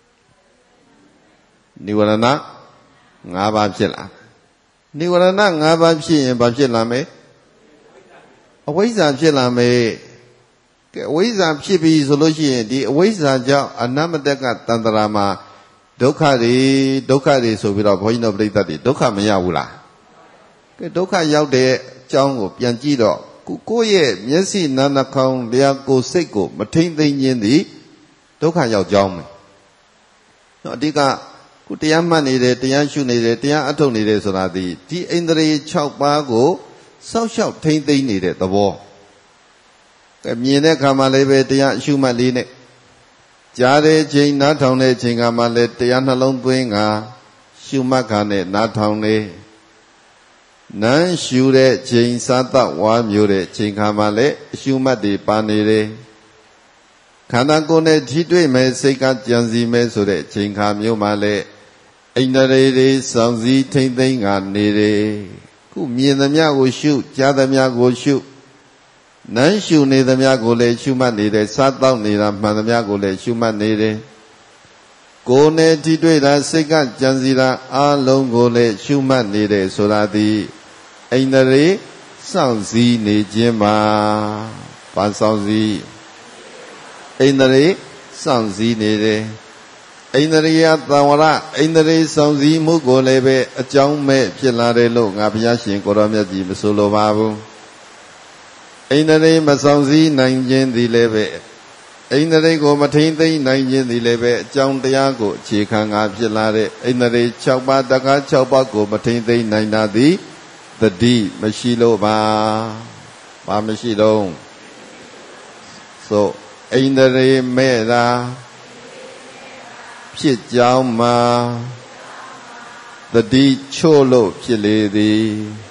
နိဝရဏ၅ပါးဖြစ်လာနိဝရဏ၅ပါးဖြစ်ရင်ဘာဖြစ်လာမလဲအဝိဇ္ဇာဖြစ်လာမယ်ကဲအဝိဇ္ဇာဖြစ်ပြီဆိုလို့ရှိရင်ဒီအဝိဇ္ဇာကြောင့်အနမတကတန္တရာမှာဒုက္ခတွေဒုက္ခတွေဆိုပြီးတော့ဘုန်းကြီးတို့ပြိဿတ်တွေဒုက္ခမရဘူးလားကဲဒုက္ခရောက်တဲ့အကြောင်းကိုပြန်ကြည့်တော့ကိုကိုရဲ့မျက်စိနားနှာခေါင်းလျှာကိုစိတ်ကိုမထိမ့်သိမ့်ခြင်းသည်ဒုက္ခရောက်ကြောင်းပဲနော်အဓိကကိုတရားမှတ်နေတယ်တရားရှုနေတယ်တရားအထုတ်နေတယ်ဆိုတာဒီဒီအိန္ဒြေ၆ပါးကိုစောက်ရှောက်ထိမ့်သိမ့်နေတဲ့သဘောကဲမြင်တဲ့အခါမှာလည်းပဲတရားရှုမှတ်လေးနဲ့ကြားတဲ့ချိန်နားထောင်တဲ့ချိန်ကမှလည်းတရားနှလုံးသွင်းကရှုမှတ်ခါနဲ့နားထောင်နေနန်းရှုတဲ့ချိန်စားတော့ဝါမျိုးတဲ့ချိန်ခါမှလည်းအရှုမှတ်တွေပါနေတယ်ခန္ဓာကိုယ်နဲ့ထိတွေ့မယ်စိတ်ကကြံစီမယ်ဆိုတဲ့ချိန်ခါမျိုးမှလည်းအိန္ဒြေတွေစောင့်စည်းထိမ့်သိမ့်ကနေတယ်ခုမြင်သမျှကိုရှုကြားသမျှကိုရှုနန်းရှုနေသမျှကိုလည်းရှုမှတ်နေတယ်စားတော့နေတာမှန်သမျှကိုလည်းရှုမှတ်နေတယ်ကိုယ်နဲ့ထိတွေ့တာစိတ်ကကြံစီတာအလုံးကိုလည်းရှုမှတ်နေတယ်ဆိုတာသည်အိန္ဒြေစောင့်စည်းနေခြင်းမှာဘာစောင့်စည်းအိန္ဒြေစောင့်စည်းနေတယ်အိန္ဒြေယသံဝရအိန္ဒြေစောင့်စည်းမှုကိုလည်းပဲအကြောင်းမဲ့ဖြစ်လာတယ်လို့ငါဘုရားရှင်ကိုရောမြတ်ကြီးမဆိုလိုပါဘူးအိန္ဒြေမဆောင်စည်းနိုင်ခြင်းသည်လည်းပဲအိန္ဒြေကိုမထိန်သိမ့်နိုင်ခြင်းသည်လည်းပဲအကြောင်းတရားကိုအခြေခံငါဖြစ်လာတဲ့အိန္ဒြေ၆ပါးတကား၆ပါးကိုမထိန်သိမ့်နိုင်တာသည်တတိမရှိလို့ပါဘာမရှိတော့ဆိုအိန္ဒြေမဲ့တာဖြစ်ကြောင်းမှာတတိချို့လို့ဖြစ်လေသည်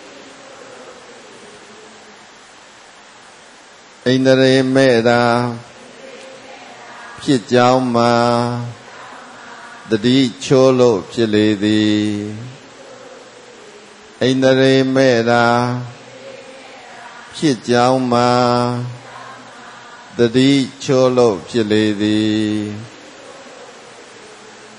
အိန္ဒြေမဲ့တာဖြစ်ကြောင်းမှာတတိချိုးလို့ဖြစ်လေသည်အိန္ဒြေမဲ့တာဖြစ်ကြောင်းမှာတတိချိုးလို့ဖြစ်လေသည်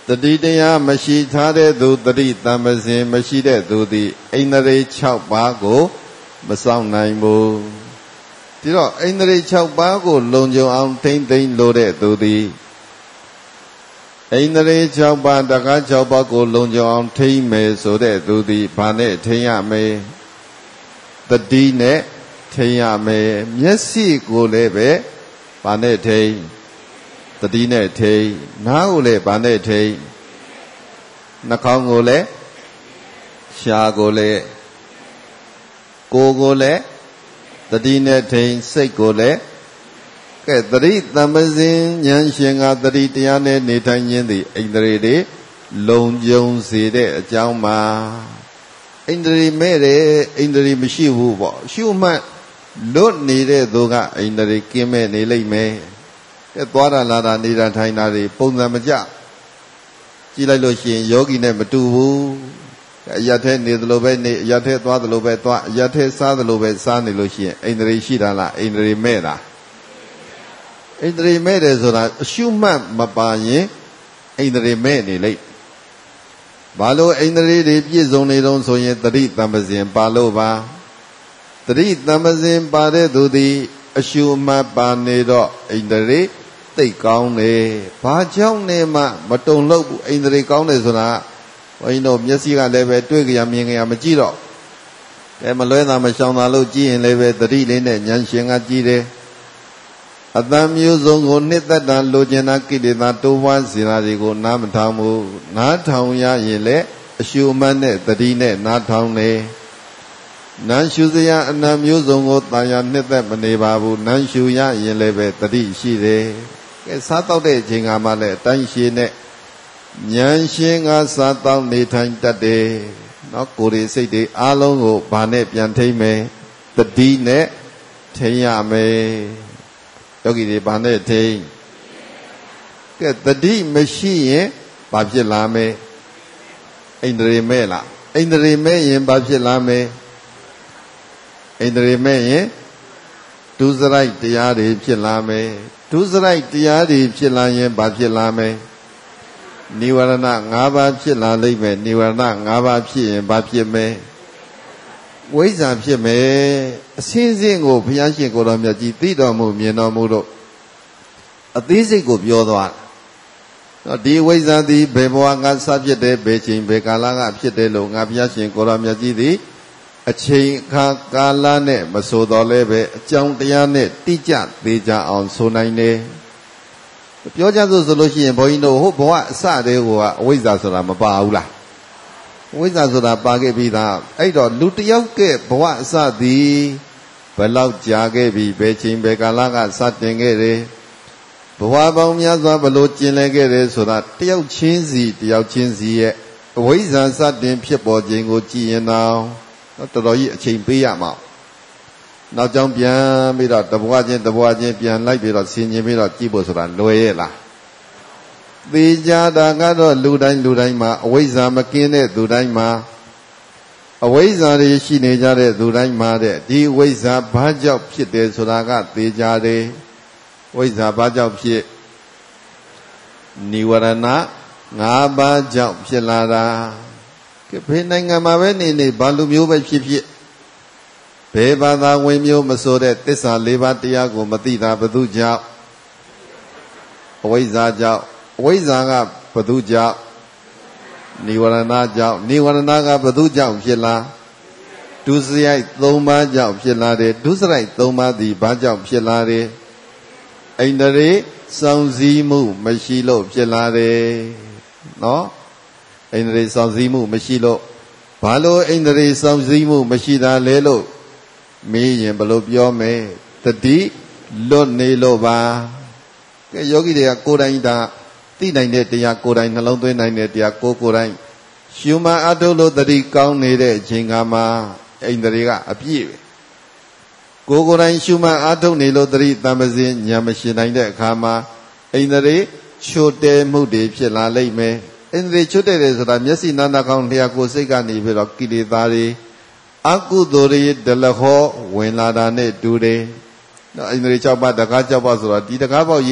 တတိတရားမရှိထားတဲ့သူတတိတမ္ပဇင်မရှိတဲ့သူသည်ဣန္ဒြေ၆ပါးကိုမဆောင်နိုင်ဘူးဒီတော့ဣန္ဒြေ၆ပါးကိုလုံခြုံအောင်ထိမ့်သိမ်းလို့တဲ့သူသည်ဣန္ဒြေ၆ပါးတကား၆ပါးကိုလုံခြုံအောင်ထိမ့်မယ်ဆိုတဲ့သူသည်ဘာနဲ့ထိမ့်ရမလဲတတိနဲ့ထိမ့်ရမယ်မျက်စိကိုလည်းပဲဘာနဲ့ထိမ့်တတိနဲ့ထိမ့်နားကိုလည်းဘာနဲ့ထိမ့်နှာခေါင်းကိုလည်းရှားကိုလည်းကိုယ်ကိုလည်းတတိနဲ့ထိမ့်စိတ်ကိုလည်းကဲတတိတမ္ပဇင်ဉာဏ်ရှင်ကတတိတရားနဲ့နေထိုင်ခြင်းသည်ဣန္ဒြေတွေလုံခြုံစေတဲ့အကြောင်းမှာဣန္ဒြေမဲ့တယ်ဣန္ဒြေမရှိဘူးပေါ့ရှုမှတ်လွတ်နေတဲ့သူကဣန္ဒြေကင်းမဲ့နေလိမ့်မယ်ကဲသွားတာလာတာနေတာထိုင်တာတွေပုံစံမကျကြည့်လိုက်လို့ရှိရင်ယောဂီနဲ့မတူဘူးအရထဲနေသလိုပဲနေအရထဲသွားသလိုပဲသွားအရထဲစားသလိုပဲစားနေလို့ရှိရင်ဣန္ဒြေရှိတာလားဣန္ဒြေမဲ့တာဣန္ဒြေမဲ့တယ်ဆိုတာအရှုမှတ်မပါရင်ဣန္ဒြေမဲ့နေလိမ့်ဘာလို့ဣန္ဒြေတွေပြည့်စုံနေတော့ဆိုရင်တတိတမ္ပဇင်ပါလို့ပါတတိတမ္ပဇင်ပါတဲ့သူသည်အရှုမှတ်ပါနေတော့ဣန္ဒြေသိတ်ကောင်းတယ်ဘာကြောင့်နေမှမတုံလို့ဘူးဣန္ဒြေကောင်းတယ်ဆိုတာဘုန်းကြီးတို့မျက်စိကလည်းပဲတွေ့ကြရမြင်ကြရမကြည့်တော့အဲမလွဲတာမရှောင်တာလို့ကြည့်ရင်လည်းပဲတတိလေးနဲ့ဉာဏ်ရှင်ကကြည့်တယ်အတမျိုးစုံကိုနှစ်သက်တာလိုချင်တာကိလေသာတိုးပွားစေတာတွေကိုနားမထောင်ဘူးနားထောင်ရရင်လည်းအရှုမှတ်နဲ့တတိနဲ့နားထောင်တယ်နန်းရှုစရာအနံမျိုးစုံကိုတာယာနှစ်သက်မနေပါဘူးနန်းရှုရရင်လည်းပဲတတိရှိတယ်ကဲစားတော့တဲ့အချိန်ကမှလည်းအတိုင်းရှိနဲ့ဉာဏ်ရှင်ကစားတော့နေထိုင်တတ်တယ်နော်ကိုယ်တွေစိတ်တွေအားလုံးကိုဘာနဲ့ပြန်ထိမ့်မယ်တတိနဲ့ထိမ့်ရမယ်ယောဂီတွေဘာနဲ့ထိမ့်ကဲတတိမရှိရင်ဘာဖြစ်လာမလဲဣန္ဒြေမဲ့လားဣန္ဒြေမဲ့ရင်ဘာဖြစ်လာမလဲဣန္ဒြေမဲ့ရင်ဒုစရိုက်တရားတွေဖြစ်လာမယ်ဒုစရိုက်တရားတွေဖြစ်လာရင်ဘာဖြစ်လာမလဲနိဝရဏ၅ပါးဖြစ်လာလိမ့်မယ်နိဝရဏ၅ပါးဖြစ်ရင်ဘာဖြစ်မလဲဝိဇ္ဇာဖြစ်မယ်အစင်းစင်းကိုဘုရားရှင်ကိုယ်တော်မြတ်ကြီးသိတော်မူမြင်တော်မူတော့အသေးစိတ်ကိုပြောသွားတော့ဒီဝိဇ္ဇာသည်ဘယ်ဘဝကစဖြစ်တယ်ဘယ်ချိန်ဘယ်ကာလကဖြစ်တယ်လို့ငါဘုရားရှင်ကိုယ်တော်မြတ်ကြီးသည်အချိန်အခါကာလနဲ့မဆိုတော့လဲပဲအကြောင်းတရားနဲ့တိကျသေးကြအောင်ဆိုနိုင်တယ်ပြောကြစို့ဆိုလို့ရှိရင်ဘုန်းကြီးတို့ဟိုဘဝအစတည်းကအဝိဇ္ဇာဆိုတာမပါဘူးလားဝိဇ္ဇာဆိုတာပါခဲ့ပြီးသားအဲ့တော့လူတယောက်ကဘဝအစသည်ဘယ်လောက်ကြာခဲ့ပြီဘယ်ချိန်ဘယ်ကာလကစတင်ခဲ့တယ်ဘဝပေါင်းများစွာဘလို့ကျင်လည်ခဲ့တယ်ဆိုတာတယောက်ချင်းစီတယောက်ချင်းစီရဲ့အဝိဇ္ဇာစတင်ဖြစ်ပေါ်ခြင်းကိုကြည်ရင်တော့တော်တော်ကြီးအချိန်ပေးရမှာနောက်ကြောင်းပြန်ပြီးတော့တဘွားချင်းတဘွားချင်းပြန်လိုက်ပြီးတော့ဆင်ញင်ပြီးတော့ကြည့်ဖို့ဆိုတာလွယ်ရဲ့လားသေချာတာကတော့လူတိုင်းလူတိုင်းမှာအဝိဇ္ဇာမကင်းတဲ့သူတိုင်းမှာအဝိဇ္ဇာတွေရှိနေကြတဲ့သူတိုင်းမှာတဲ့ဒီဝိဇ္ဇာဘာကြောင့်ဖြစ်တယ်ဆိုတာကသေချာတယ်ဝိဇ္ဇာဘာကြောင့်ဖြစ်နိဝရဏ၅ပါးကြောင့်ဖြစ်လာတာကဲဘယ်နိုင်ငံမှာပဲနေနေဘာလူမျိုးပဲဖြစ်ဖြစ်ဘယ်ဘာသာဝင်မျိုးမဆိုတဲ့သစ္စာ၄ပါးတရားကိုမသိတာဘသူကြောင့်အဝိဇ္ဇာကြောင့်အဝိဇ္ဇာကဘသူကြောင့်နိဝရဏကြောင့်နိဝရဏကဘသူကြောင့်ဖြစ်လာဒုစရိုက်၃ပါးကြောင့်ဖြစ်လာတယ်ဒုစရိုက်၃ပါးသည်ဘာကြောင့်ဖြစ်လာတယ်ဣန္ဒြေစောင့်စည်းမှုမရှိလို့ဖြစ်လာတယ်နော်ဣန္ဒြေစောင့်စည်းမှုမရှိလို့ဘာလို့ဣန္ဒြေစောင့်စည်းမှုမရှိတာလဲလို့မေးရင်ဘယ်လိုပြောမလဲတတိလွတ်နေလို့ပါကဲယောဂီတွေကကိုယ်တိုင်ဒါသိနိုင်တဲ့တရားကိုယ်တိုင်နှလုံးသွင်းနိုင်တဲ့တရားကိုယ်ကိုယ်တိုင်ရှုမှတ်အထုတ်လို့တတိကောင်းနေတဲ့အချိန်ကမှဣန္ဒြေကအပြည့်ပဲကိုယ်ကိုယ်တိုင်ရှုမှတ်အထုတ်နေလို့တတိတမ္ပဇင်ဉာဏ်မရှိနိုင်တဲ့အခါမှာဣန္ဒြေချို့တဲမှုတွေဖြစ်လာလိမ့်မယ်ဣန္ဒြေချွတ်တဲ့တယ်ဆိုတာမျက်စိနားနှာခေါင်းလျှာကိုယ်စိတ်ကနေပြီးတော့ကိလေသာတွေအကုသိုလ်တွေဒလဟောဝင်လာတာနဲ့တူတယ်။နော်ဣန္ဒြေ၆ပါးတကား၆ပါးဆိုတော့ဒီတကားပေါက်ကြီးက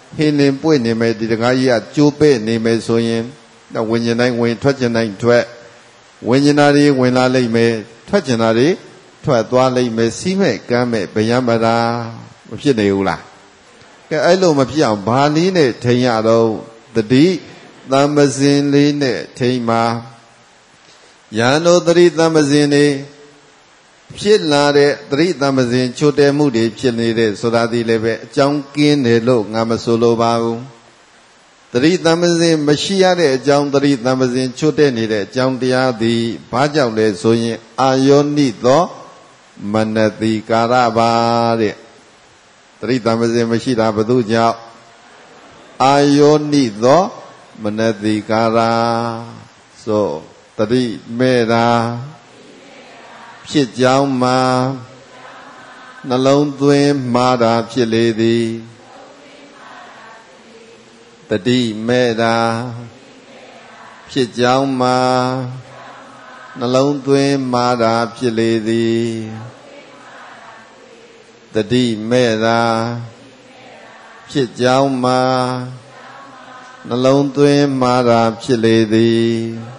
ဟင်းလင်းပွင့်နေမယ်ဒီတကားကြီးကကျိုးပဲ့နေမယ်ဆိုရင်ဝိညာဉ်တိုင်းဝင်ထွက်ကျင်တိုင်းထွက်ဝိညာဉ်တွေဝင်လာလိမ့်မယ်ထွက်ကျင်တာတွေထွက်သွားလိမ့်မယ်စီးမဲ့ကမ်းမဲ့ဗျံပရာမဖြစ်နေဘူးလားကဲအဲ့လိုမဖြစ်အောင်ဘာနည်းနဲ့ထိန်ရတော့တတိသံပစင်လေးနဲ့ထိန်မှာယန္တောတတိသံပစင်တွေဖြစ်လာတဲ့တတိသံပစင်ချိုတဲမှုတွေဖြစ်နေတဲ့ဆိုတာဒီလည်းပဲအကြောင်းကင်းတယ်လို့ငါမဆိုလိုပါဘူးတတိသံပစင်မရှိရတဲ့အကြောင်းတတိသံပစင်ချိုတဲနေတဲ့အကြောင်းတရားသည်ဘာကြောင့်လဲဆိုရင်အာယောနိသောမနတိကာရပါတဲ့တတိသံပစင်မရှိတာဘု து ကြောင့်အာယောနိသောမနတိကာရဆိုတတိမဲ့တာဖြစ်ကြောင်းမှာနှလုံးသွင်းမှားတာဖြစ်လေသည်တတိမဲ့တာဖြစ်ကြောင်းမှာနှလုံးသွင်းမှားတာဖြစ်လေသည်တတိမဲ့တာဖြစ်ကြောင်းမှာနှလုံးသွင်းမှားတာဖြစ်လေသည်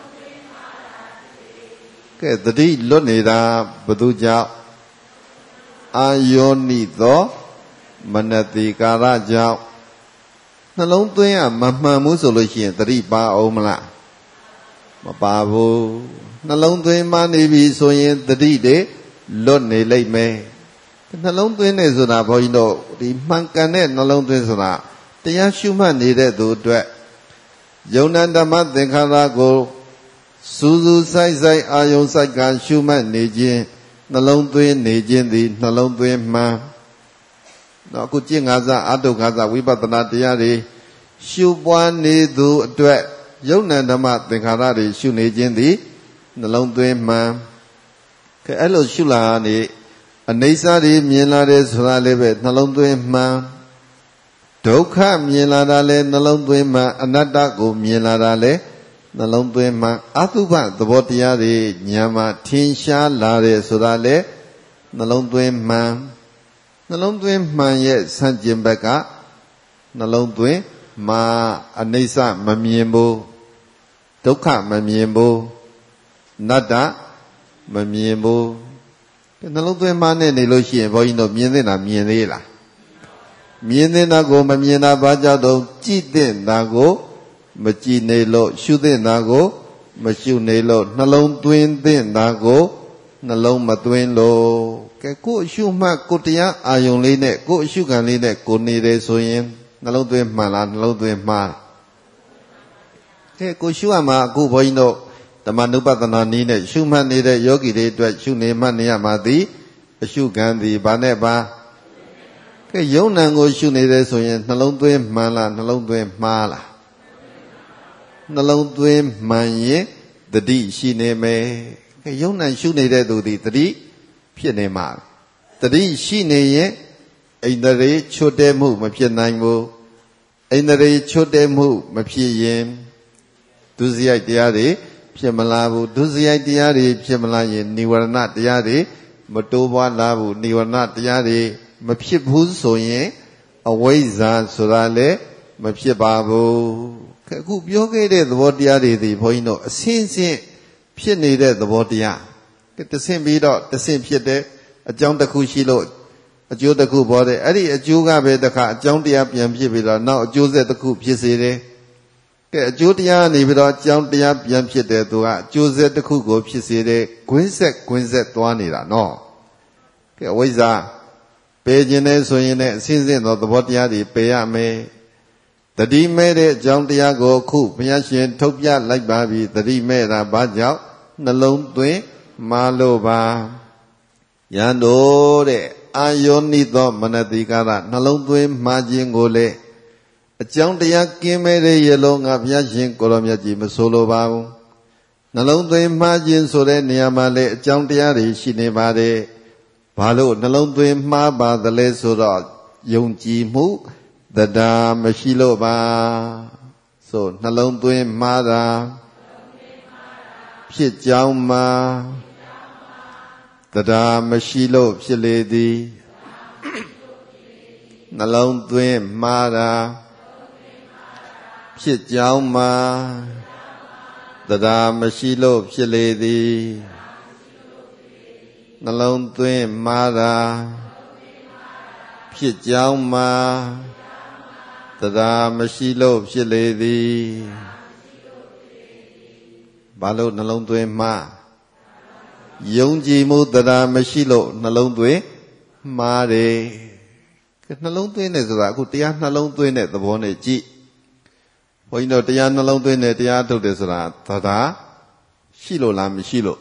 ကဲတတိလွတ်နေတာဘု து ကြောင့်အာယောနိသောမနတိကာရကြောင့်နှလုံးသွင်းရမမှန်ဘူးဆိုလို့ရှိရင်တတိပါအောင်မလားမပါဘူးနှလုံးသွင်းမှနေပြီဆိုရင်တတိတွေလွတ်နေလိမ့်မယ်နှလုံးသွင်းနေဆိုတာဘုန်းကြီးတို့ဒီမှန်ကန်တဲ့နှလုံးသွင်းဆိုတာတရားရှုမှတ်နေတဲ့သူအတွက်ယုံနာဓမ္မသင်္ခါရကိုစူးစူးဆိုင်ဆိုင်အာယုံဆိုင်ကရှုမှတ်နေခြင်းနှလုံးသွင်းနေခြင်းသည်နှလုံးသွင်းမှန်တော့အခုကျင့်ငါးစအာတုခါစဝိပဿနာတရားတွေရှုပွားနေသူအတွက်ယုံနာဓမ္မသင်္ခါရတွေရှုနေခြင်းသည်နှလုံးသွင်းမှန်ကဲအဲ့လိုရှုလာနေအနေစာတွေမြင်လာတယ်ဆိုတာလည်းပဲနှလုံးသွင်းမှန်ဒုက္ခမြင်လာတာလည်းနှလုံးသွင်းမှန်အနတ္တကိုမြင်လာတာလည်းနှလုံးသွင်းမှအတုပသဘောတရားတွေညာမှာထင်ရှားလာတယ်ဆိုတာလေနှလုံးသွင်းမှန်နှလုံးသွင်းမှန်ရဲ့ဆန့်ကျင်ဘက်ကနှလုံးသွင်းမှာအနိစ္စမမြင်ဘူးဒုက္ခမမြင်ဘူးနတ္တမမြင်ဘူးနှလုံးသွင်းမှနဲ့နေလို့ရှိရင်ဘုန်းကြီးတို့မြင်နေတာမြင်သေးလားမြင်နေတာကိုမမြင်တာဘာကြောင့်တော့ကြည့်တဲ့တာကိုမကြည်နေလို့ရှုသင့်တာကိုမရှုနေလို့နှလုံးသွင်းသင့်တာကိုနှလုံးမသွင်းလို့ကဲကိုယ်အရှုမှတ်ကိုတရားအာယုံလေးနဲ့ကိုယ်အရှုခံလေးနဲ့ကိုနေတယ်ဆိုရင်နှလုံးသွင်းမှန်လားနှလုံးသွင်းမှားကဲကိုရှုရမှာအခုဘုန်းကြီးတို့ဓမ္မနုပဒနာနည်းနဲ့ရှုမှတ်နေတဲ့ယောဂီတွေအတွက်ရှုနေမှတ်နေရမှာသည်အရှုခံသည်ဘာနဲ့ပါကဲယုံနံကိုရှုနေတယ်ဆိုရင်နှလုံးသွင်းမှန်လားနှလုံးသွင်းမှားလားနှလုံးသွင်းမှန်ရင်တတိရှိနေမယ်ယုံနံရှုနေတဲ့သူဒီတတိဖြစ်နေမှာတတိရှိနေရင်အိန္ဒြေချွတ်တဲ့မှုမဖြစ်နိုင်ဘူးအိန္ဒြေချွတ်တဲ့မှုမဖြစ်ရင်ဒုစရိုက်တရားတွေဖြစ်မလာဘူးဒုစရိုက်တရားတွေဖြစ်မလာရင်និဝရဏတရားတွေမတိုးပွားလာဘူးនិဝရဏတရားတွေမဖြစ်ဘူးဆိုရင်အဝိဇ္ဇာဆိုတာလည်းမဖြစ်ပါဘူးအခုပြောခဲ့တဲ့သဘောတရားတွေဒီဘုန်းကြီးတို့အစင်းစင်းဖြစ်နေတဲ့သဘောတရားတဆင့်ပြီးတော့တဆင့်ဖြစ်တဲ့အကြောင်းတစ်ခုရှိလို့အကျိုးတစ်ခုပေါ်တယ်အဲ့ဒီအကျိုးကပဲတခါအကြောင်းတရားပြန်ဖြစ်ပြီးတော့နောက်အကျိုးဆက်တစ်ခုဖြစ်စေတယ်ကဲအကျိုးတရားနေပြီးတော့အကြောင်းတရားပြန်ဖြစ်တယ်သူကအကျိုးဆက်တစ်ခုကိုဖြစ်စေတယ်ဂွင်းဆက်ဂွင်းဆက်သွားနေတာနော်ကဲအဝိဇ္ဇာပယ်ခြင်းနဲ့ဆိုရင်လည်းအစင်းစင်းသောသဘောတရားတွေပယ်ရမယ်တတိမဲ့တဲ့အကြောင်းတရားကိုအခုဘုရားရှင်ထုတ်ပြလိုက်ပါပြီတတိမဲ့တာဘာကြောင့်နှလုံးသွင်းမာလို့ပါယန္တောတဲ့အာယောနိသောမနတိကာရနှလုံးသွင်းမှာခြင်းကိုလေအကြောင်းတရားကင်းမဲ့တဲ့ရေလုံးငါဘုရားရှင်ကိုရောမြတ်ကြီးမဆိုလိုပါဘူးနှလုံးသွင်းမှာခြင်းဆိုတဲ့နေရာမှာလေအကြောင်းတရားတွေရှိနေပါတယ်ဘာလို့နှလုံးသွင်းမှားပါသလဲဆိုတော့ယုံကြည်မှုတရားမရှိလို့ပါဆိုနှလုံးသွင်းမှားတာဖြစ်ကြောင်းမှာတရားမရှိလို့ဖြစ်လေသည်နှလုံးသွင်းမှားတာဖြစ်ကြောင်းမှာတရားမရှိလို့ဖြစ်လေသည်နှလုံးသွင်းမှားတာဖြစ်ကြောင်းမှာတရားမရှိလို့ဖြစ်လေသည်ဘာလို့နှလုံးသွင်းမှားယုံကြည်မှုတရားမရှိလို့နှလုံးသွင်းမှားတယ်နှလုံးသွင်းတယ်ဆိုတာအခုတရားနှလုံးသွင်းတဲ့သဘောနဲ့ကြည့်ဘုန်းကြီးတို့တရားနှလုံးသွင်းတယ်တရားထုတ်တယ်ဆိုတာတရားရှိလို့လားမရှိလို့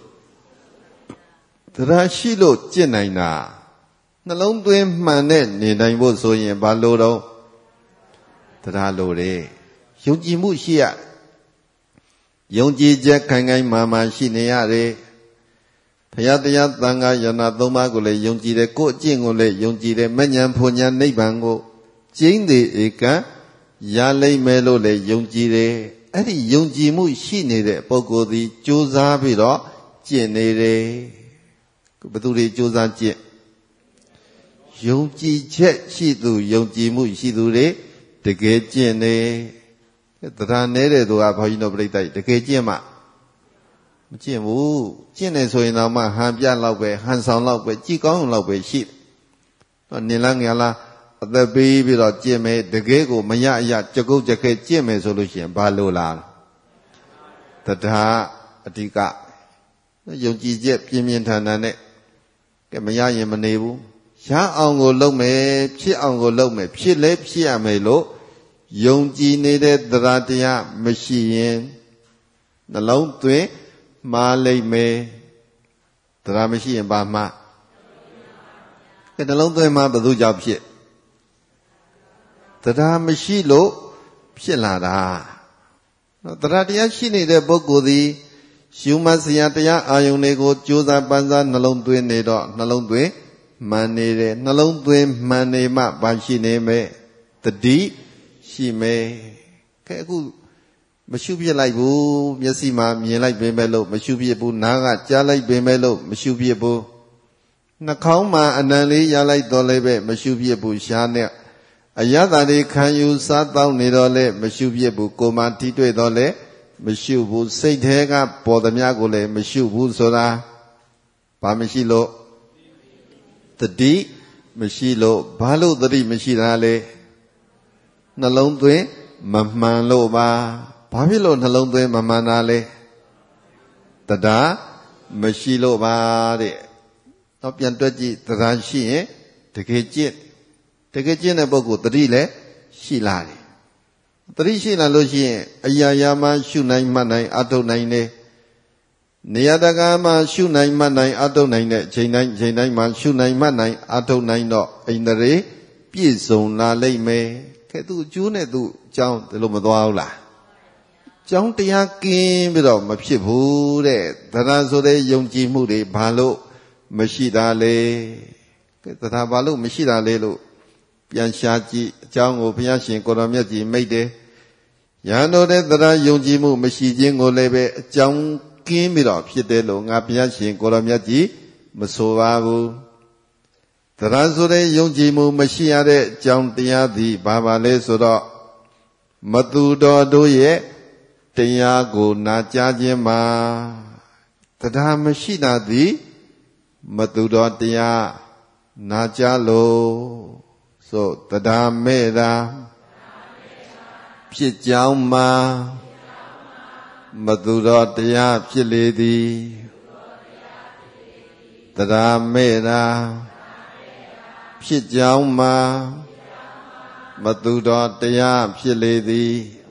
တရားရှိလို့ကျင့်နိုင်တာနှလုံးသွင်းမှန်တဲ့နေနိုင်ဖို့ဆိုရင်ဘာလို့တော့တရားလိုတယ်ယုံကြည်မှုရှိရယုံကြည်ချက်ခိုင်ခိုင်မာမာရှိနေရတယ်ဘုရားတရားသံဃာယနာသုံးပါးကိုလည်းယုံကြည်တယ်ကိုယ်အကျင့်ကိုလည်းယုံကြည်တယ်မဉ္ဇဉ်ဖွဉ္ဇဉ်နိဗ္ဗာန်ကိုကျင့်သည်ဧကံရလိမ့်မယ်လို့လည်းယုံကြည်တယ်အဲ့ဒီယုံကြည်မှုရှိနေတဲ့ပုဂ္ဂိုလ်သည်ကြိုးစားပြီးတော့ကျင့်နေတယ်ဘယ်သူတွေကြိုးစားကျင့်ယုံကြည်ချက်ရှိသူယုံကြည်မှုရှိသူတွေတကယ်ကျင့်နေတရားနေတဲ့သူကဘုန်းကြီးတို့ပြိတ္တိတကယ်ကျင့်မှမကျင့်ဘူးကျင့်နေဆိုရင်တော့မှဟန်ပြလောက်ပဲဟန်ဆောင်လောက်ပဲကြည်ကောင်းလောက်ပဲရှိတယ်နင်လားငါလားအသက်ပေးပြီးတော့ကျင့်မယ်တကယ်ကိုမရအရကြကုတ်ကြခဲကျင့်မယ်ဆိုလို့ရှိရင်ဘာလို့လားတရားအဓိကယုံကြည်ချက်ပြင်းပြင်းထန်ထန်နဲ့ကဲမရရင်မနေဘူးရအောင်ကိုလုပ်မယ်ဖြစ်အောင်ကိုလုပ်မယ်ဖြစ်လဲဖြစ်ရမယ်လို့ယုံကြည်နေတဲ့တရားတရားမရှိရင်နှလုံးသွင်းမှားလိမ့်မယ်တရားမရှိရင်ဘာမှကဲနှလုံးသွင်းမှာဘယ်သူကြောင့်ဖြစ်တရားမရှိလို့ဖြစ်လာတာတရားတရားရှိနေတဲ့ပုဂ္ဂိုလ်သည်ရှုမှတ်စရာတရားအာယုန်တွေကိုကြိုးစားပန်းစားနှလုံးသွင်းနေတော့နှလုံးသွင်းမှန်နေတယ်နှလုံးသွင်းမှန်နေမှဘာရှိနေမယ်တတိရှိမယ်ကဲအခုမရှုပြစ်လိုက်ဘူးမျက်စိမှာမြင်လိုက်ပင်ပဲလို့မရှုပြစ်ဘူးနားကကြားလိုက်ပင်ပဲလို့မရှုပြစ်ဘူးနှာခေါင်းမှာအနံလေးရလိုက်တော့လည်းပဲမရှုပြစ်ဘူးရှားနဲ့အယတတွေခံယူစားတောင်းနေတော့လဲမရှုပြစ်ဘူးကိုယ်မှထိတွေ့တော့လဲမရှုဘူးစိတ်ထဲကပေါ်သမျှကိုလည်းမရှုဘူးဆိုတာဘာမရှိလို့တတိမရှိလို့ဘာလို့တတိမရှိတာလဲနှလုံးသွင်းမမှန်လို့ပါဘာဖြစ်လို့နှလုံးသွင်းမမှန်တာလဲတရားမရှိလို့ပါတဲ့တော့ပြန်တွက်ကြည့်တရားရှိရင်တကယ်ကျင့်တကယ်ကျင့်တဲ့ပုဂ္ဂိုလ်တတိလည်းရှိလာတယ်တတိရှိလာလို့ရှိရင်အရာရာမှရှုနိုင်မှတ်နိုင်အထုတ်နိုင်တယ်နေရာတကာမှာရှုနိုင်မှတ်နိုင်အထုတ်နိုင်တဲ့ချိန်တိုင်းချိန်တိုင်းမှာရှုနိုင်မှတ်နိုင်အထုတ်နိုင်တော့အိန္ဒြေပြည့်စုံလာလိမ့်မယ်ကဲသူအကျိုးနဲ့သူအကြောင်းဒီလိုမသွားဘူးလားကြောင်းတရားကင်းပြီးတော့မဖြစ်ဘူးတဲ့တရားဆိုတဲ့ယုံကြည်မှုတွေဘာလို့မရှိတာလဲကဲတရားဘာလို့မရှိတာလဲလို့ပြန်ရှာကြည့်အကြောင်းကိုဘုရားရှင်ကိုတော်မြတ်ကြီးမိတ်တယ်ရဟန်းတို့တဲ့တရားယုံကြည်မှုမရှိခြင်းကိုလည်းပဲအကြောင်းကင်းပြီးတော့ဖြစ်တယ်လို့ငါဘုရားရှင်ကိုတော်မြတ်ကြီးမဆိုပါဘူးတရားဆိုတဲ့ယုံကြည်မှုမရှိရတဲ့အကြောင်းတရားသည်ဘာပါလဲဆိုတော့မသူတော်တို့ရဲ့တရားကိုနာကြားခြင်းမှာတရားမရှိတာသည်မသူတော်တရားနာကြားလို့ဆိုတရားမဲ့တာဖြစ်ကြောင်းမှာမသူတော်တရားဖြစ်လေသည်တရားမဲ့တာဖြစ်ကြောင်းမှာမသူတော်တရားဖြစ်လေသည်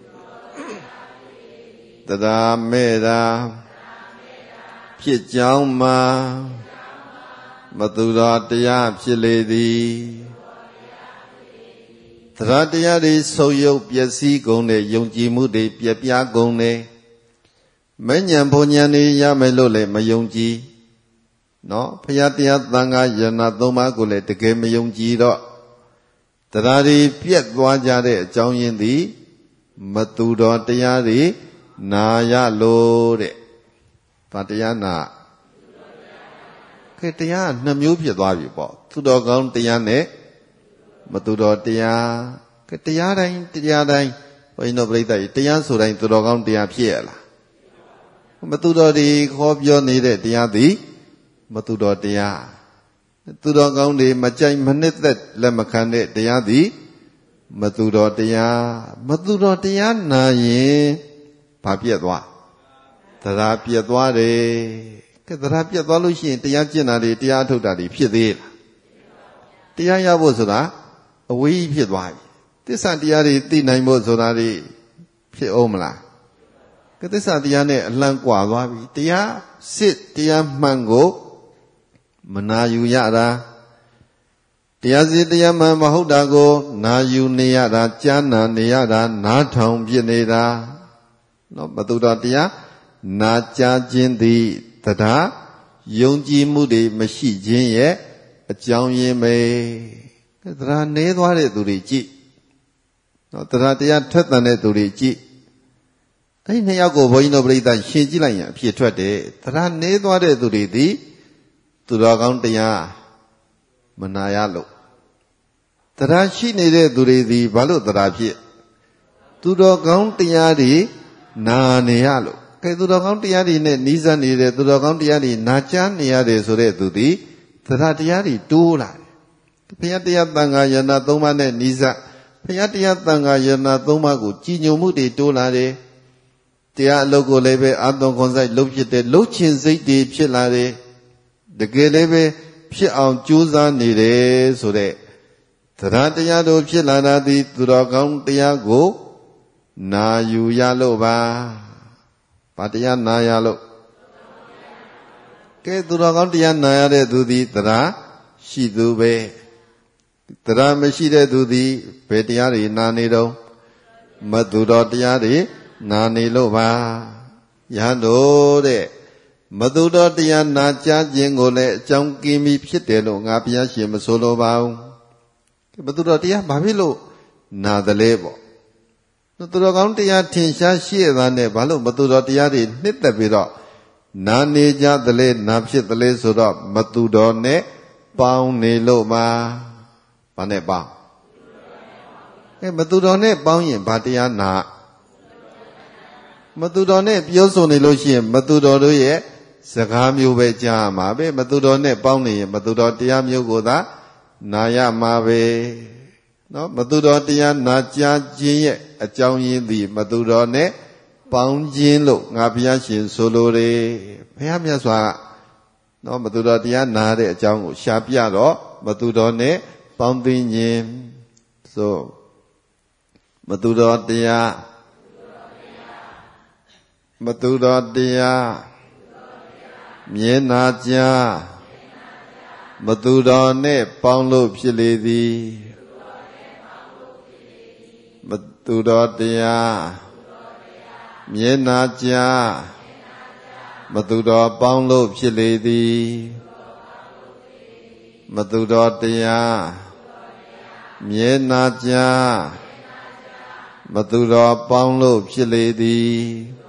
တရားမဲ့တာဖြစ်ကြောင်းမှာမသူတော်တရားဖြစ်လေသည်တရားတရားတွေဆုပ်ယုပ်ပျက်စီးကုန်တဲ့ယုံကြည်မှုတွေပြပြကုန်တယ်မဉ္ဇဉ်ဘုံဉဏ်တွေရမယ်လို့လည်းမယုံကြည်နော်ဘုရားတရားသံဃာယနာသုံးပါးကိုလည်းတကယ်မယုံကြည်တော့တရားတွေပြက်သွားကြတဲ့အကြောင်းရင်းသည်မသူတော်တရားတွေနာရလို့တဲ့ဗာတရားနာခေတရားနှစ်မျိုးဖြစ်သွားပြီပေါ့သူတော်ကောင်းတရားနဲ့မသူတော်တရားခေတရားတိုင်းတရားတိုင်းဘုန်းကြီးတို့ပြိဿကြီးတရားဆိုတိုင်းသူတော်ကောင်းတရားဖြစ်ရလားမသူတော်ဒီခေါ်ပြောနေတဲ့တရားသည်မသူတော်တရားသူတော်ကောင်းတွေမကြိုက်မနစ်သက်လက်မခံတဲ့တရားသည်မသူတော်တရားမသူတော်တရားနာရင်ဘာပြက်သွားတရားပြက်သွားတယ်ကဲတရားပြက်သွားလို့ရှိရင်တရားကျင့်တာတွေတရားထုတ်တာတွေဖြစ်သေးလားတရားရဖို့ဆိုတာအဝေးကြီးဖြစ်သွားပြီသစ္စာတရားတွေသိနိုင်ဖို့ဆိုတာတွေဖြစ်အောင်မလားကသစ္စာတရားနဲ့အလံကွာသွားပြီတရားစစ်တရားမှန်ကိုမနာယူရတာတရားစစ်တရားမှန်မဟုတ်တာကိုနာယူနေရတာကြားနာနေရတာနားထောင်ပြနေတာနော်ဘသူတော်တရားနာကြားခြင်းသည်တရားယုံကြည်မှုတွေမရှိခြင်းရဲ့အကြောင်းရင်းပဲတရားနည်းသွားတဲ့သူတွေကြည့်နော်တရားတရားထက်သန်တဲ့သူတွေကြည့်အဲ့ဒီနှစ်ယောက်ကိုဘုန်းကြီးတို့ပြိဿရှင်းကြည့်လိုက်ရင်အဖြစ်ထွက်တယ်တရားနည်းသွားတဲ့သူတွေသည်သူတော်ကောင်းတရားမနာရလို့တရားရှိနေတဲ့သူတွေသည်ဘာလို့တရားဖြစ်သူတော်ကောင်းတရားတွေနာနေရလို့ကဲသူတော်ကောင်းတရားတွေနဲ့နီးစပ်နေတဲ့သူတော်ကောင်းတရားတွေနာကြားနေရတယ်ဆိုတဲ့သူသည်တရားတရားတွေတိုးလာတယ်ဘုရားတရားသံဃာယနာသုံးပါးနဲ့နီးစပ်ဘုရားတရားသံဃာယနာသုံးပါးကိုကြည်ညိုမှုတွေတိုးလာတယ်တရားအလုပ်ကိုလည်းပဲအာသွန်ခွန်ဆိုင်လုပ်ဖြစ်တယ်လုပ်ချင်စိတ်တွေဖြစ်လာတယ်တကယ်လည်းပဲဖြစ်အောင်ကြိုးစားနေတယ်ဆိုတဲ့တရားတရားတို့ဖြစ်လာတာသည်သူတော်ကောင်းတရားကိုနာယူရလို့ပါဗာတရားနာရလို့ကဲသူတော်ကောင်းတရားနာရတဲ့သူသည်တရားရှိသူပဲတရားမရှိတဲ့သူသည်ဘယ်တရားတွေနာနေတော့မသူတော်တရားတွေနာနေလို့ပါယဟန်တို့တဲ့မသူတော်တရားနာကြားခြင်းကိုလည်းအကြောင်းကင်းပြီးဖြစ်တယ်လို့ငါဘုရားရှင်မဆိုလိုပါဘူးမသူတော်တရားဘာဖြစ်လို့နာတယ်လဲပေါ့သူတော်ကောင်းတရားထင်ရှားရှိရတာနဲ့ဘာလို့မသူတော်တရားတွေနှစ်သက်ပြီးတော့နာနေကြတယ်လဲနာဖြစ်တယ်လဲဆိုတော့မသူတော်နဲ့ပေါင်းနေလို့ပါဘာနဲ့ပေါင်းအဲမသူတော်နဲ့ပေါင်းရင်ဘာတရားနာမသူတော်နဲ့ပြောဆိုနေလို့ရှိရင်မသူတော်တို့ရဲ့စကားမျိုးပဲကြားမှာပဲမသူတော်နဲ့ပေါင်းနေရင်မသူတော်တရားမျိုးကိုသာနာရမှာပဲနော်မသူတော်တရားနာကြားခြင်းရဲ့အကြောင်းရင်းသည်မသူတော်နဲ့ပေါင်းခြင်းလို့ငါဘုရားရှင်ဆိုလိုတယ်ဘုရားမြတ်စွာကနော်မသူတော်တရားနာတဲ့အကြောင်းကိုရှာပြတော့မသူတော်နဲ့ပေါင်းသိခြင်းဆိုမသူတော်တရားမသူတော်တရားမြင်နာကြားမသူတော်နဲ့ပေါင်းလို့ဖြစ်လေသည်မသူတော်တရားမြင်နာကြားမသူတော်ပေါင်းလို့ဖြစ်လေသည်မသူတော်တရားမြင်နာကြားမသူတော်ပေါင်းလို့ဖြစ်လေသည်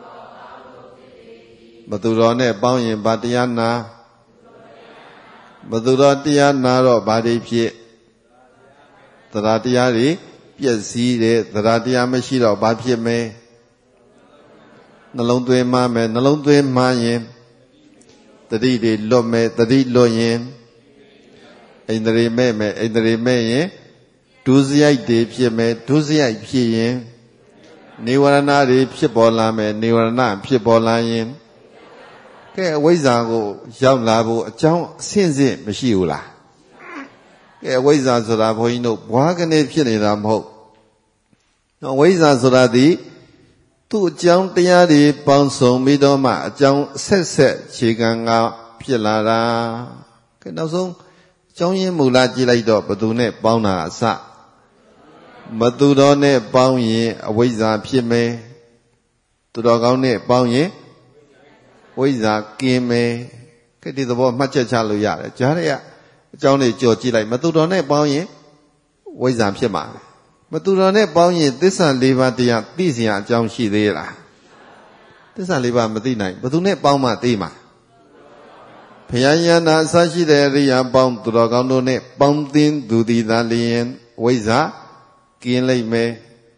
မသူတော်နဲ့ပေါင်းရင်ဗာတရားနာမသူတော်တရားနာတော့ဗာတွေဖြစ်တရားတရားတွေပြည့်စည်တယ်တရားတရားမရှိတော့ဗာဖြစ်မယ်နှလုံးသွင်းမှမယ်နှလုံးသွင်းမှရင်တတိတွေလွတ်မယ်တတိလွတ်ရင်အိန္ဒြေမဲ့မယ်အိန္ဒြေမဲ့ရင်ဒုစရိုက်တွေဖြစ်မယ်ဒုစရိုက်ဖြစ်ရင်နိဝရဏတွေဖြစ်ပေါ်လာမယ်နိဝရဏဖြစ်ပေါ်လာရင်ကဲအဝိဇ္ဇာကိုရောက်လာဖို့အကြောင်းအဆင့်ဆင့်မရှိဘူးလားကဲအဝိဇ္ဇာဆိုတာဘုန်းကြီးတို့ဘွားကနေဖြစ်နေတာမဟုတ်နော်အဝိဇ္ဇာဆိုတာဒီသူ့အကြောင်းတရားတွေပေါင်းစုံပြီးတော့မှအကြောင်းဆက်ဆက်ခြေခံကဖြစ်လာတာကဲနောက်ဆုံးအကြောင်းရင်းမူလကြည့်လိုက်တော့ဘသူနဲ့ပေါင်းတာအစမသူတော်နဲ့ပေါင်းရင်အဝိဇ္ဇာဖြစ်မယ်သူတော်ကောင်းနဲ့ပေါင်းရင်ဝိဇ္ဇာကင်းမယ်ကဲဒီသဘောမှတ်ချက်ချလို့ရတယ်ကြားရတဲ့အကြောင်းလေးကြော်ကြည့်လိုက်မသူတော်နဲ့ပေါင်းရင်ဝိဇ္ဇာဖြစ်မှာမသူတော်နဲ့ပေါင်းရင်သစ္စာလေးပါးတရားသိစရာအကြောင်းရှိသေးလားသစ္စာလေးပါးမသိနိုင်ဘသူနဲ့ပေါင်းမှသိမှာဘုရားယန္တာအစရှိတဲ့အရိယာပေါင်းသူတော်ကောင်းတို့နဲ့ပေါင်းသင်းသူသည်သာလျင်ဝိဇ္ဇာကင်းလိမ့်မယ်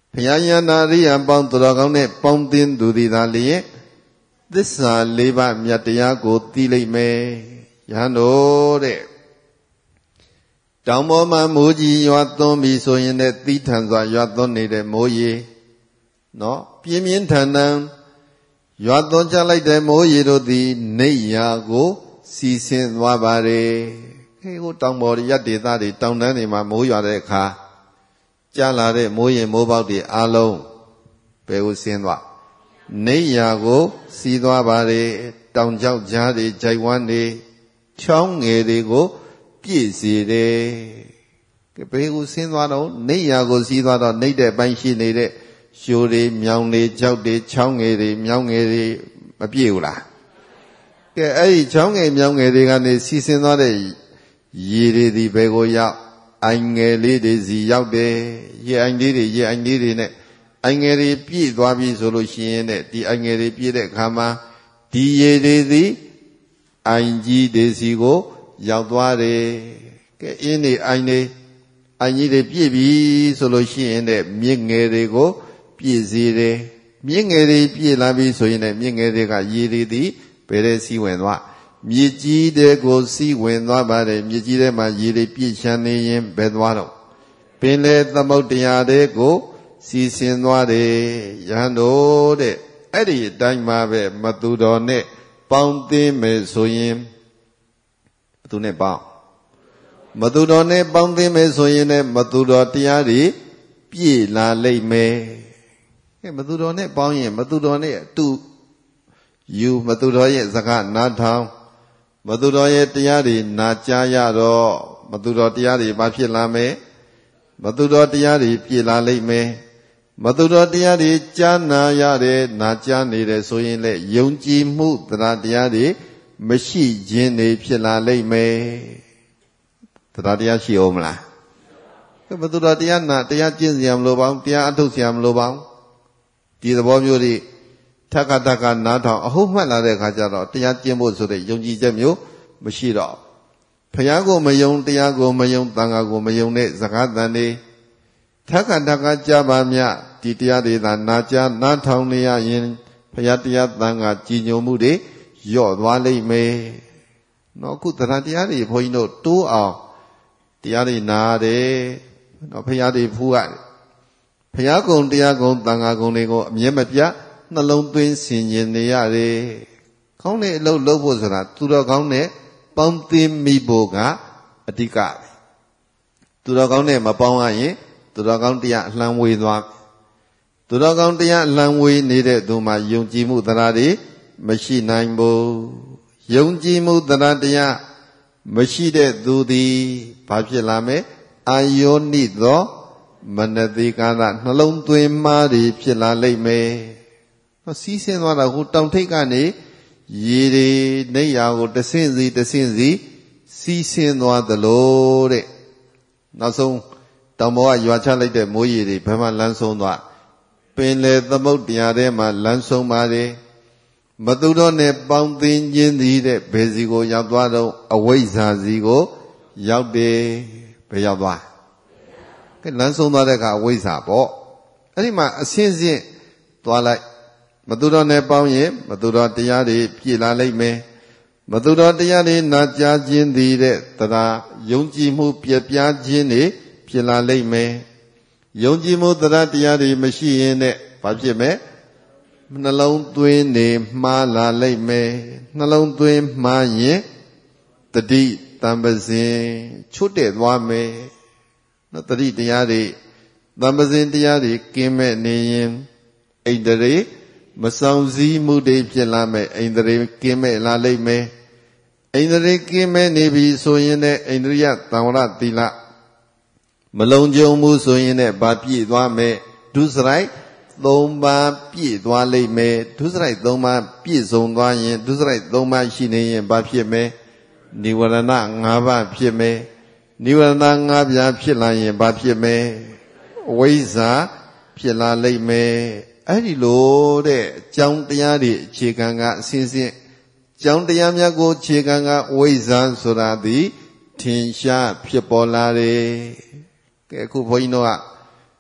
ဘုရားယန္တာရိယပေါင်းသူတော်ကောင်းနဲ့ပေါင်းသင်းသူသည်သာလျှင်သစ္စာလေးပါးမြတ်တရားကိုသိလိမ့်မယ်ယဟန်တို့တဲ့တောင်ပေါ်မှာမိုးကြီးရွာသွန်းပြီးဆိုရင်လည်းသီးထန်စွာရွာသွန်းနေတဲ့မိုးရေနော်ပြင်းပြင်းထန်ထန်ရွာသွန်းချလိုက်တဲ့မိုးရေတို့သည်နေရာကိုစီးဆင်းသွားပါတယ်ခေကိုတောင်ပေါ်ရက်ဒေသတွေတောင်တန်းတွေမှာမိုးရွာတဲ့အခါကြားလာတဲ့မိုးရင်မိုးပေါက်တွေအလုံးဘယ်ကိုဆင်းသွားနေရာကိုစီးသွားပါတယ်တောင်ကျောက်ကြားတွေဂျိုက်ဝမ်းတွေချောင်းငယ်တွေကိုပြည့်စေတယ်ကဲဘယ်ကိုဆင်းသွားတော့နေရာကိုစီးသွားတော့နေတဲ့ပိုင်းရှိနေတဲ့ရှိုးတွေမြောင်တွေကြောက်တွေချောင်းငယ်တွေမြောင်ငယ်တွေမပြည့်ဘူးလားကဲအဲ့ဒီချောင်းငယ်မြောင်ငယ်တွေကနေစီးဆင်းသွားတဲ့ရေတွေဒီဘယ်ကိုရောက်အိုင်ငယ်လေးတွေစီရောက်တယ်ရေအိုင်လေးတွေရေအိုင်လေးတွေနဲ့အိုင်ငယ်တွေပြည့်သွားပြီဆိုလို့ရှိရင်တဲ့ဒီအိုင်ငယ်တွေပြည့်တဲ့အခါမှာဒီရေတွေစီအိုင်ကြီးတွေစီကိုရောက်သွားတယ်ကဲအင်းနေအိုင်နေအိုင်ကြီးတွေပြည့်ပြီဆိုလို့ရှိရင်တဲ့မြင့်ငယ်တွေကိုပြည့်စေတယ်မြင့်ငယ်တွေပြည့်လာပြီဆိုရင်လည်းမြင့်ငယ်တွေကရေတွေသည်ဘယ်တဲ့စီးဝင်သွားမြေကြီးတဲ့ကိုစီးဝင်သွားပါတယ်မြေကြီးထဲမှာရေတွေပြည့်ချမ်းနေရင်ဘယ်သွားတော့ပင်လေသမုဒ္ဒရာတဲ့ကိုစီးဆင်းသွားတယ်ယဟန်တို့တဲ့အဲ့ဒီအတိုင်းမှာပဲမသူတော်နဲ့ပေါင်းသင်းမယ်ဆိုရင်ဘသူနဲ့ပေါင်းမသူတော်နဲ့ပေါင်းသင်းမယ်ဆိုရင်လည်းမသူတော်တရားတွေပြည့်လာလိမ့်မယ်ကဲမသူတော်နဲ့ပေါင်းရင်မသူတော်နဲ့အတူယူမသူတော်ရဲ့စကားနားထောင်မသူတော်ရဲ့တရားတွေနာကြားရတော့မသူတော်တရားတွေဘာဖြစ်လာမယ်မသူတော်တရားတွေပြည့်လာလိမ့်မယ်မသူတော်တရားတွေကြားနာရတယ်နာကြားနေတယ်ဆိုရင်လေယုံကြည်မှုတရားတရားတွေမရှိခြင်းတွေဖြစ်လာလိမ့်မယ်တရားတရားရှိအောင်မလားဘယ်သူတော်တရားနာတရားကျင့်စရာမလိုပါဘူးတရားအထုတ်စရာမလိုပါဘူးဒီသဘောမျိုးတွေထက်ကထက်ကနားထောင်အဟုတ်မှတ်လာတဲ့အခါကျတော့တရားကျင့်ဖို့ဆိုတဲ့ယုံကြည်ချက်မျိုးမရှိတော့ဘုရားကိုမယုံတရားကိုမယုံသံဃာကိုမယုံတဲ့စကားသံတွေထက်ကထက်ကကြားပါမြဒီတရားတွေသာနာကြားနားထောင်နေရရင်ဘုရားတရားသံဃာကြည်ညိုမှုတွေလျော့သွားလိမ့်မယ်နော်အခုတရားတရားတွေဘုန်းကြီးတို့တိုးအောင်တရားတွေနာတယ်နော်ဘုရားတွေဖူးရတယ်ဘုရားကုံတရားကုံသံဃာကုံတွေကိုအမြဲမပြတ်နှလုံးသွင်းဆင်ခြင်နေရတယ်။ကောင်းတဲ့အလုပ်လုပ်ဖို့ဆိုတာသူတော်ကောင်းနဲ့ပေါင်းသင်းမိဖို့ကအဓိကပဲ။သူတော်ကောင်းနဲ့မပေါင်းရရင်သူတော်ကောင်းတရားအလှမ်းဝေးသွား။သူတော်ကောင်းတရားအလှမ်းဝေးနေတဲ့သူမှာယုံကြည်မှုတရားတွေမရှိနိုင်ဘူး။ယုံကြည်မှုတရားတရားမရှိတဲ့သူသည်ဘာဖြစ်လာမလဲ။အာယောနိသောမနတိကာရနှလုံးသွင်းမှားတွေဖြစ်လာလိမ့်မယ်။စီးဆင်းသွားတာဟိုတောင်ထိပ်ကနေရေတွေနေရာကိုတဆင့်စီတဆင့်စီစီးဆင်းသွားသလိုတဲ့နောက်ဆုံးတောင်ပေါ်ကရွာချလိုက်တဲ့မိုးရေတွေဘယ်မှလမ်းဆုံးသွားပင်လေသမုဒ္ဒရာထဲမှာလမ်းဆုံးပါတယ်မသူတော်နဲ့ပေါင်းသင်းခြင်းသည်တဲ့ဘယ်စီကိုရောက်သွားတော့အဝိဇ္ဇာစီကိုရောက်တယ်ဘယ်ရောက်သွားကဲလမ်းဆုံးသွားတဲ့အခါအဝိဇ္ဇာပေါ့အဲ့ဒီမှာအစင်းစင်းသွားလိုက်မသူတော်နဲ့ပေါင်းရင်မသူတော်တရားတွေပြည့်လာလိမ့်မယ်မသူတော်တရားတွေနာကြားခြင်းသည်တဲ့တရားယုံကြည်မှုပြပြခြင်းတွေဖြစ်လာလိမ့်မယ်ယုံကြည်မှုတရားတရားတွေမရှိရင်နဲ့ဘာဖြစ်မယ်နှလုံးသွင်းနေမှားလာလိမ့်မယ်နှလုံးသွင်းမှားရင်တတိတံပစင်ချွတ်တဲ့သွားမယ်နော်တတိတရားတွေတံပစင်တရားတွေကင်းမဲ့နေရင်ဣန္ဒြေမဆောင်စည်းမှုတွေဖြစ်လာမယ်ဣန္ဒြေကင်းမဲ့လာလိမ့်မယ်ဣန္ဒြေကင်းမဲ့နေပြီဆိုရင်လည်းဣန္ဒြိယသံဝရသီလမလုံးကြုံမှုဆိုရင်လည်းဗာပြည့်သွားမယ်ဒုစရိုက်သုံးပါးပြည့်သွားလိမ့်မယ်ဒုစရိုက်သုံးပါးပြည့်စုံသွားရင်ဒုစရိုက်သုံးပါးရှိနေရင်ဗာဖြစ်မယ်နိဝရဏ၅ပါးဖြစ်မယ်နိဝရဏ၅ပါးဖြစ်လာရင်ဗာဖြစ်မယ်ဝိဇ္ဇာဖြစ်လာလိမ့်မယ်အဲ့ဒီလိုတဲ့အကြောင်းတရားတွေအခြေခံကအစဉ်စဉ်ကြောင်းတရားများကိုအခြေခံကဝိဇ္ဇာဆိုတာသည်ထင်ရှားဖြစ်ပေါ်လာတယ်ကဲအခုဘုန်းကြီးတို့က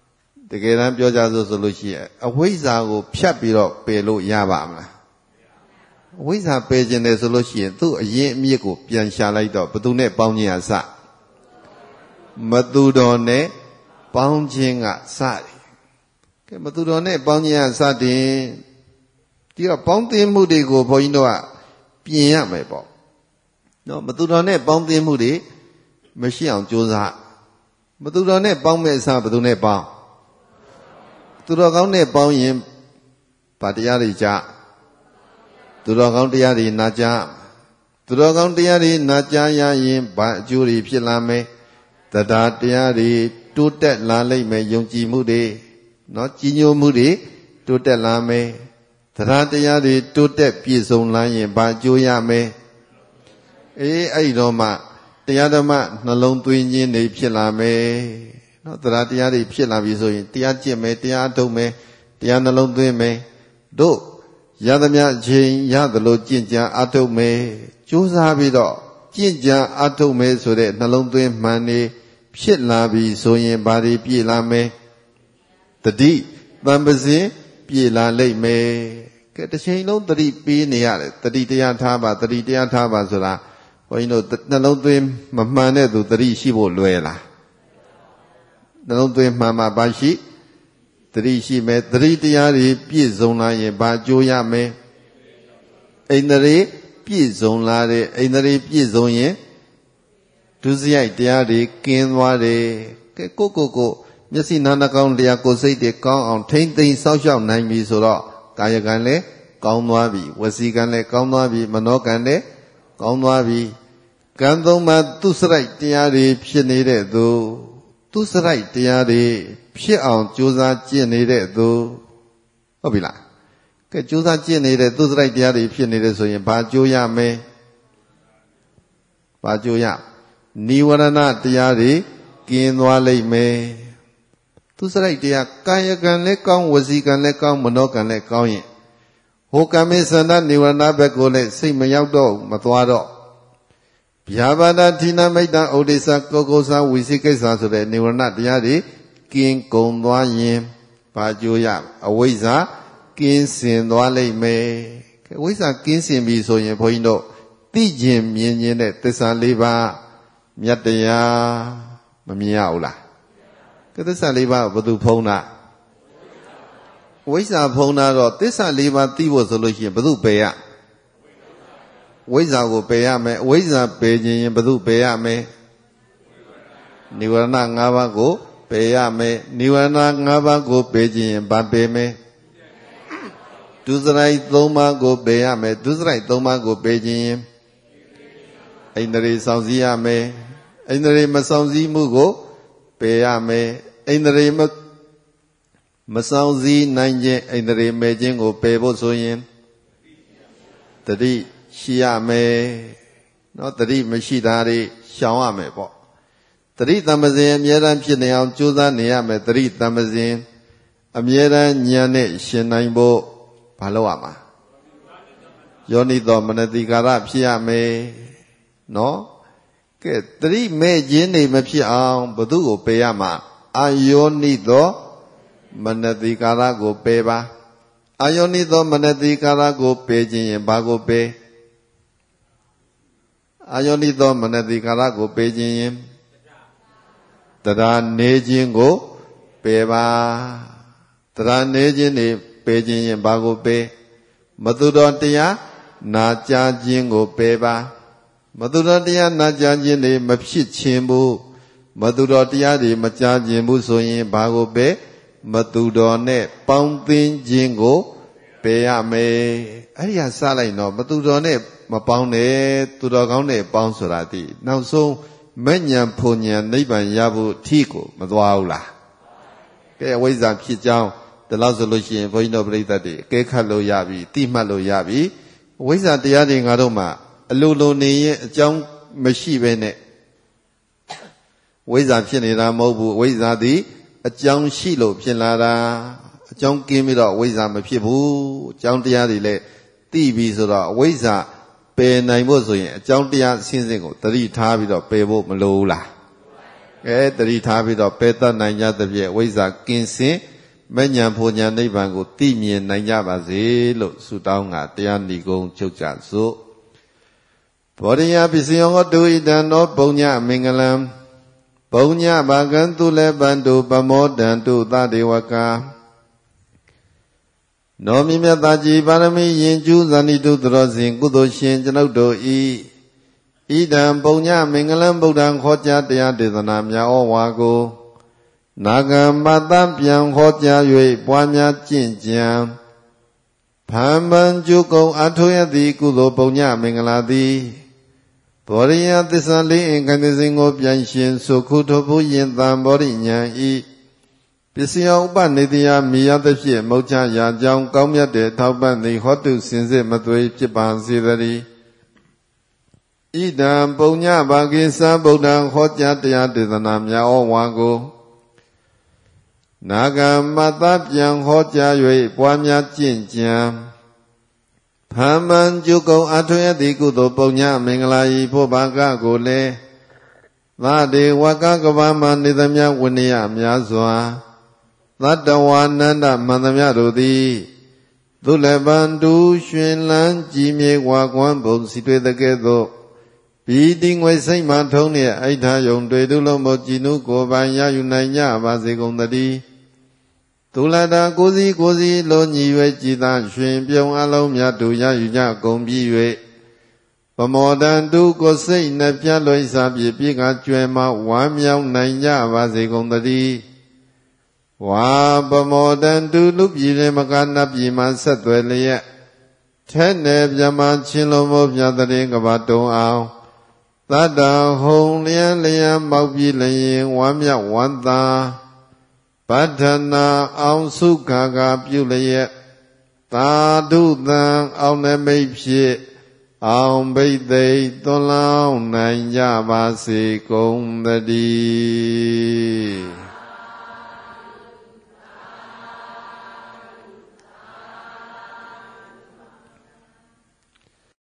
တကယ်တမ်းပြောကြဆိုဆိုလို့ရှိရင်အဝိဇ္ဇာကိုဖြတ်ပြီးတော့ပယ်လို့ရပါမလားအဝိဇ္ဇာပယ်ခြင်းတယ်ဆိုလို့ရှိရင်သူ့အရင်အမြစ်ကိုပြန်ရှာလိုက်တော့ဘသူနဲ့ပေါင်းခြင်းအစမသူတော်နဲ့ပေါင်းခြင်းကစတယ်ကဲမသူတော်နဲ့ပေါင်းခြင်းကစတင်ဒီတော့ပေါင်းသင်းမှုတွေကိုဘုန်းကြီးတို့ကပြင်ရမယ်ပေါ့နော်မသူတော်နဲ့ပေါင်းသင်းမှုတွေမရှိအောင်ကြိုးစားမသူတော်နဲ့ပေါင်းမဲ့အစားဘသူနဲ့ပေါင်းသူတော်ကောင်းနဲ့ပေါင်းရင်ဗာတရားတွေကြသူတော်ကောင်းတရားတွေနာကြသူတော်ကောင်းတရားတွေနာကြရရင်ဘာအကျိုးတွေဖြစ်လာမယ်တရားတရားတွေတိုးတက်လာလိမ့်မယ်ယုံကြည်မှုတွေနော်ကြီးညိုမှုတွေတိုးတက်လာမယ်တရားတရားတွေတိုးတက်ပြည့်စုံလာရင်ဘာအကျိုးရမယ်အေးအဲ့တော့မှတရားဓမ္မနှလုံးသွင်းခြင်းတွေဖြစ်လာမယ်နော်တရားတရားတွေဖြစ်လာပြီဆိုရင်တရားကျင့်မယ်တရားထုတ်မယ်တရားနှလုံးသွင်းမယ်တို့ရသမျှအချိန်ရသလိုကျင့်ကြံအားထုတ်မယ်ကြိုးစားပြီးတော့ကျင့်ကြံအားထုတ်မယ်ဆိုတဲ့နှလုံးသွင်းမှန်နေဖြစ်လာပြီဆိုရင်ဘာတွေပြည့်လာမယ်တတိတံပစင်ပြည့်လာလိမ့်မယ်ကဲတစ်ချိန်လုံးတတိပေးနေရတယ်တတိတရားထားပါတတိတရားထားပါဆိုတာဘုန်းကြီးတို့နှလုံးသွင်းမမှန်တဲ့သူတတိရှိဖို့လွယ်လားနှလုံးသွင်းမှန်မှဘာရှိတတိရှိမယ်တတိတရားတွေပြည့်စုံလာရင်ဘာကြိုးရမယ်အိန္ဒြေပြည့်စုံလာတဲ့အိန္ဒြေပြည့်စုံရင်ဒုစရိုက်တရားတွေကင်းသွားတယ်ကဲကိုကိုကိုမျက်စိနားနှာခေါင်းတရားကိုယ်စိတ်တွေကောင်းအောင်ထိမ့်သိမ်းစောင့်ရှောက်နိုင်ပြီဆိုတော့ကာယကံလည်းကောင်းသွားပြီဝစီကံလည်းကောင်းသွားပြီမနောကံလည်းကောင်းသွားပြီကံသုံးပါးသူစရိုက်တရားတွေဖြစ်နေတဲ့သူသူစရိုက်တရားတွေဖြစ်အောင်ကြိုးစားကျင့်နေတဲ့သူဟုတ်ပြီလားကဲကြိုးစားကျင့်နေတဲ့သူစရိုက်တရားတွေဖြစ်နေတဲ့ဆိုရင်ဘာကြိုးရမလဲဘာကြိုးရနိဝရဏတရားတွေကင်းသွားလိမ့်မယ်သူစရိုက်တရားကာယကံလည်းကောင်းဝစီကံလည်းကောင်းမနောကံလည်းကောင်းရင်ဟိုကံမေသန္တနိဝရဏဘက်ကိုလည်းစိတ်မရောက်တော့မသွားတော့ဗျာပါဒဌိနမိတ်တံဩဒိသကောကောသဝိသိကိစ္စဆိုတဲ့နိဝရဏတရားတွေကင်းကုန်သွားရင်ဘာကြိုးရအဝိဇ္ဇာကင်းစင်သွားလိမ့်မယ်အဝိဇ္ဇာကင်းစင်ပြီဆိုရင်ဘုန်းကြီးတို့သိခြင်းမြင်ခြင်းတဲ့သစ္စာလေးပါးမြတ်တရားမမြင်ရဘူးလားကသစ္စာလေးပါးဘယ်သူဖုံးတာဝိဇ္ဇာဖုံးတာတော့သစ္စာလေးပါးသိဖို့ဆိုလို့ရှိရင်ဘယ်သူပယ်ရဝိဇ္ဇာကိုပယ်ရမယ်ဝိဇ္ဇာပယ်ခြင်းရင်ဘယ်သူပယ်ရမယ်နိဝရဏ၅ပါးကိုပယ်ရမယ်နိဝရဏ၅ပါးကိုပယ်ခြင်းရင်ဘာပယ်မယ်ဒုစရိုက်၃ပါးကိုပယ်ရမယ်ဒုစရိုက်၃ပါးကိုပယ်ခြင်းရင်အိန္ဒြေစောင့်စည်းရမယ်အိန္ဒြေမစောင့်စည်းမှုကိုပယ်ရမယ်အိန္ဒြေမမစောင့်စည်းနိုင်ခြင်းအိန္ဒြေမဲ့ခြင်းကိုပယ်ဖို့ဆိုရင်တတိရှိရမယ်နော်တတိမရှိတာတွေရှောင်ရမယ်ပေါ့တတိတမ္ပဇင်အမြဲတမ်းဖြစ်နေအောင်ကြိုးစားနေရမယ်တတိတမ္ပဇင်အမြဲတမ်းဉာဏ်နဲ့ရှင်နိုင်ဖို့ဘာလုပ်ရမှာယောနိသောမနတိကာရဖြစ်ရမယ်နော်ကဲတတိမဲ့ခြင်းတွေမဖြစ်အောင်ဘု து ကိုပယ်ရမှာအာယောနိသောမနတိကာရကိုပယ်ပါအာယောနိသောမနတိကာရကိုပယ်ခြင်းရင်ဘာကိုပယ်အာယောနိသောမနတိကာရကိုပယ်ခြင်းရင်တရားနေခြင်းကိုပယ်ပါတရားနေခြင်းတွေပယ်ခြင်းရင်ဘာကိုပယ်မသူတော်တရားနာကြားခြင်းကိုပယ်ပါမသူတော်တရားနာကြားခြင်းတွေမဖြစ်ခြင်းဘူးမသူတော်တရားတွေမကြားခြင်းဘူးဆိုရင်ဘာကိုပယ်မသူတော်နဲ့ပေါင်းသင်းခြင်းကိုပယ်ရမယ်အဲ့ဒီဟာစလိုက်တော့မသူတော်နဲ့မပေါင်းနဲ့သူတော်ကောင်းနဲ့ပေါင်းဆိုတာဒီနောက်ဆုံးမဉ္ဇဉ်ဖုန်ဉဏ်နိဗ္ဗာန်ရဖို့အထီးကိုမသွားဘူးလားကဲအဝိဇ္ဇာဖြစ်ကြောင်းဒီလောက်ဆိုလို့ရှိရင်ဘုန်းကြီးတို့ပြိဿတ်တွေအကဲခတ်လို့ရပြီတိမှတ်လို့ရပြီအဝိဇ္ဇာတရားတွေငါတို့မှာအလိုလိုနေရင်အကြောင်းမရှိပဲနဲ့ဝိဇ္ဇာဖြစ်နေတာမဟုတ်ဘူးဝိဇ္ဇာသည်အကြောင်းရှိလို့ဖြစ်လာတာအကြောင်းကင်းပြီးတော့ဝိဇ္ဇာမဖြစ်ဘူးအကြောင်းတရားတွေလည်းသိပြီဆိုတော့ဝိဇ္ဇာပယ်နိုင်ဖို့ဆိုရင်အကြောင်းတရားအစဉ်စဉ်ကိုသတိထားပြီးတော့ပယ်ဖို့မလိုဘူးလားအဲတတိထားပြီးတော့ပယ်တတ်နိုင်ကြသဖြင့်ဝိဇ္ဇာကင်းစင်မဉ္ဇဉ်ဖို့ညာနိဗ္ဗာန်ကိုသိမြင်နိုင်ကြပါစေလို့ဆုတောင်းကတရားဏီကုံချုပ်ကြစို့ဘောရိယပစ္စယောဟောတုဣတံသောပုံညမင်္ဂလံပုံညဘာကံသူလေပန္တုပမောတံတုသတေဝကာနောမြမြတ်သာကြည်ပါရမီယင်ကျူးဇာနိတုသရောစဉ်ကုသိုလ်ရှင်ကျွန်ုပ်တို့ဤဣဒံပုံညမင်္ဂလံဗုဒ္ဓံခေါ်ကြားတရားဒေသနာများဩဝါကိုနာဂံမတံပြန်ဟောကြား၍ပွားများကျင့်ကြံဖန်ပန်ကျုကုံအထုရသည်ကုသိုလ်ပုံညမင်္ဂလာသည်ဘောရိယသစ္စာလေးအင်္ဂန္တစဉ်ကိုပြန်ရှင်ဆိုခုထဖို့ယင်တံဘောရိညာဤပစ္စယဥပနေတိယမိယသဖြင့်မௌချရာကြောင်းကောင်းမြတ်တဲ့ထောက်ပံ့သည်ဟောတုစင်စစ်မသွေဖြစ်ပါစေတည်းဣဒံပုံညဘာကိသဗုဒ္ဓံဟောကြားတရားဒေသနာများဩဝါကိုနာဂမတပြန်ဟောကြား၍ပွားများကျင့်ကြံဖန်ပန်ကျုကုံအထွေအသည်ကုသိုလ်ပုံညမင်္ဂလာဤဖို့ဘာကကိုလည်းသတေဝကကဘာမနေသမျှဝိနည်းများစွာသတ္တဝါနန္ဒမန္တမြတို့သည်သူလည်းပန်တူရှင်လန်းကြည်မြေဝါကွမ်းပုံစီတွေ့တဲ့ကဲ့သို့ပြီးတိငွေစိတ်မှထုံးတဲ့အိဋ္ဌာယုံတွေသူလုံးမကြည်နုကိုယ်ပိုင်ရယူနိုင်ကြပါစေကုန်သတည်းသူလတာကိုစီကိုစီလုံးညီ၍ကြည်သာရွှင်ပြုံအလုံးမြတ်တူရယူကြကုန်ပြီး၍ပမောတံတုကိုစိတ်နှပြလွိစာပြေပြေကကျွဲမှဝမ်းမြောက်နိုင်ကြပါစေကုန်သတည်းဝါပမောတံတုလူပြည်လည်းမကနတ်ပြည်မှာဆက်သွယ်လျက်ထဲနယ်ပြမချင်းလုံးမို့ပြတဲ့ရင်ကဘာတုံအောင်သတ္တဟုံလျံလျံမောက်ပြီးလျင်ဝမ်းမြောက်ဝမ်းသာပဋ္ဌနာအောင်စုခါကပြုလျက်သာဓုတံအောင်နမိတ်ဖြစ်အောင်ဘိသိက်သွန်လောင်းနိုင်ကြပါစေကုန်သတည်း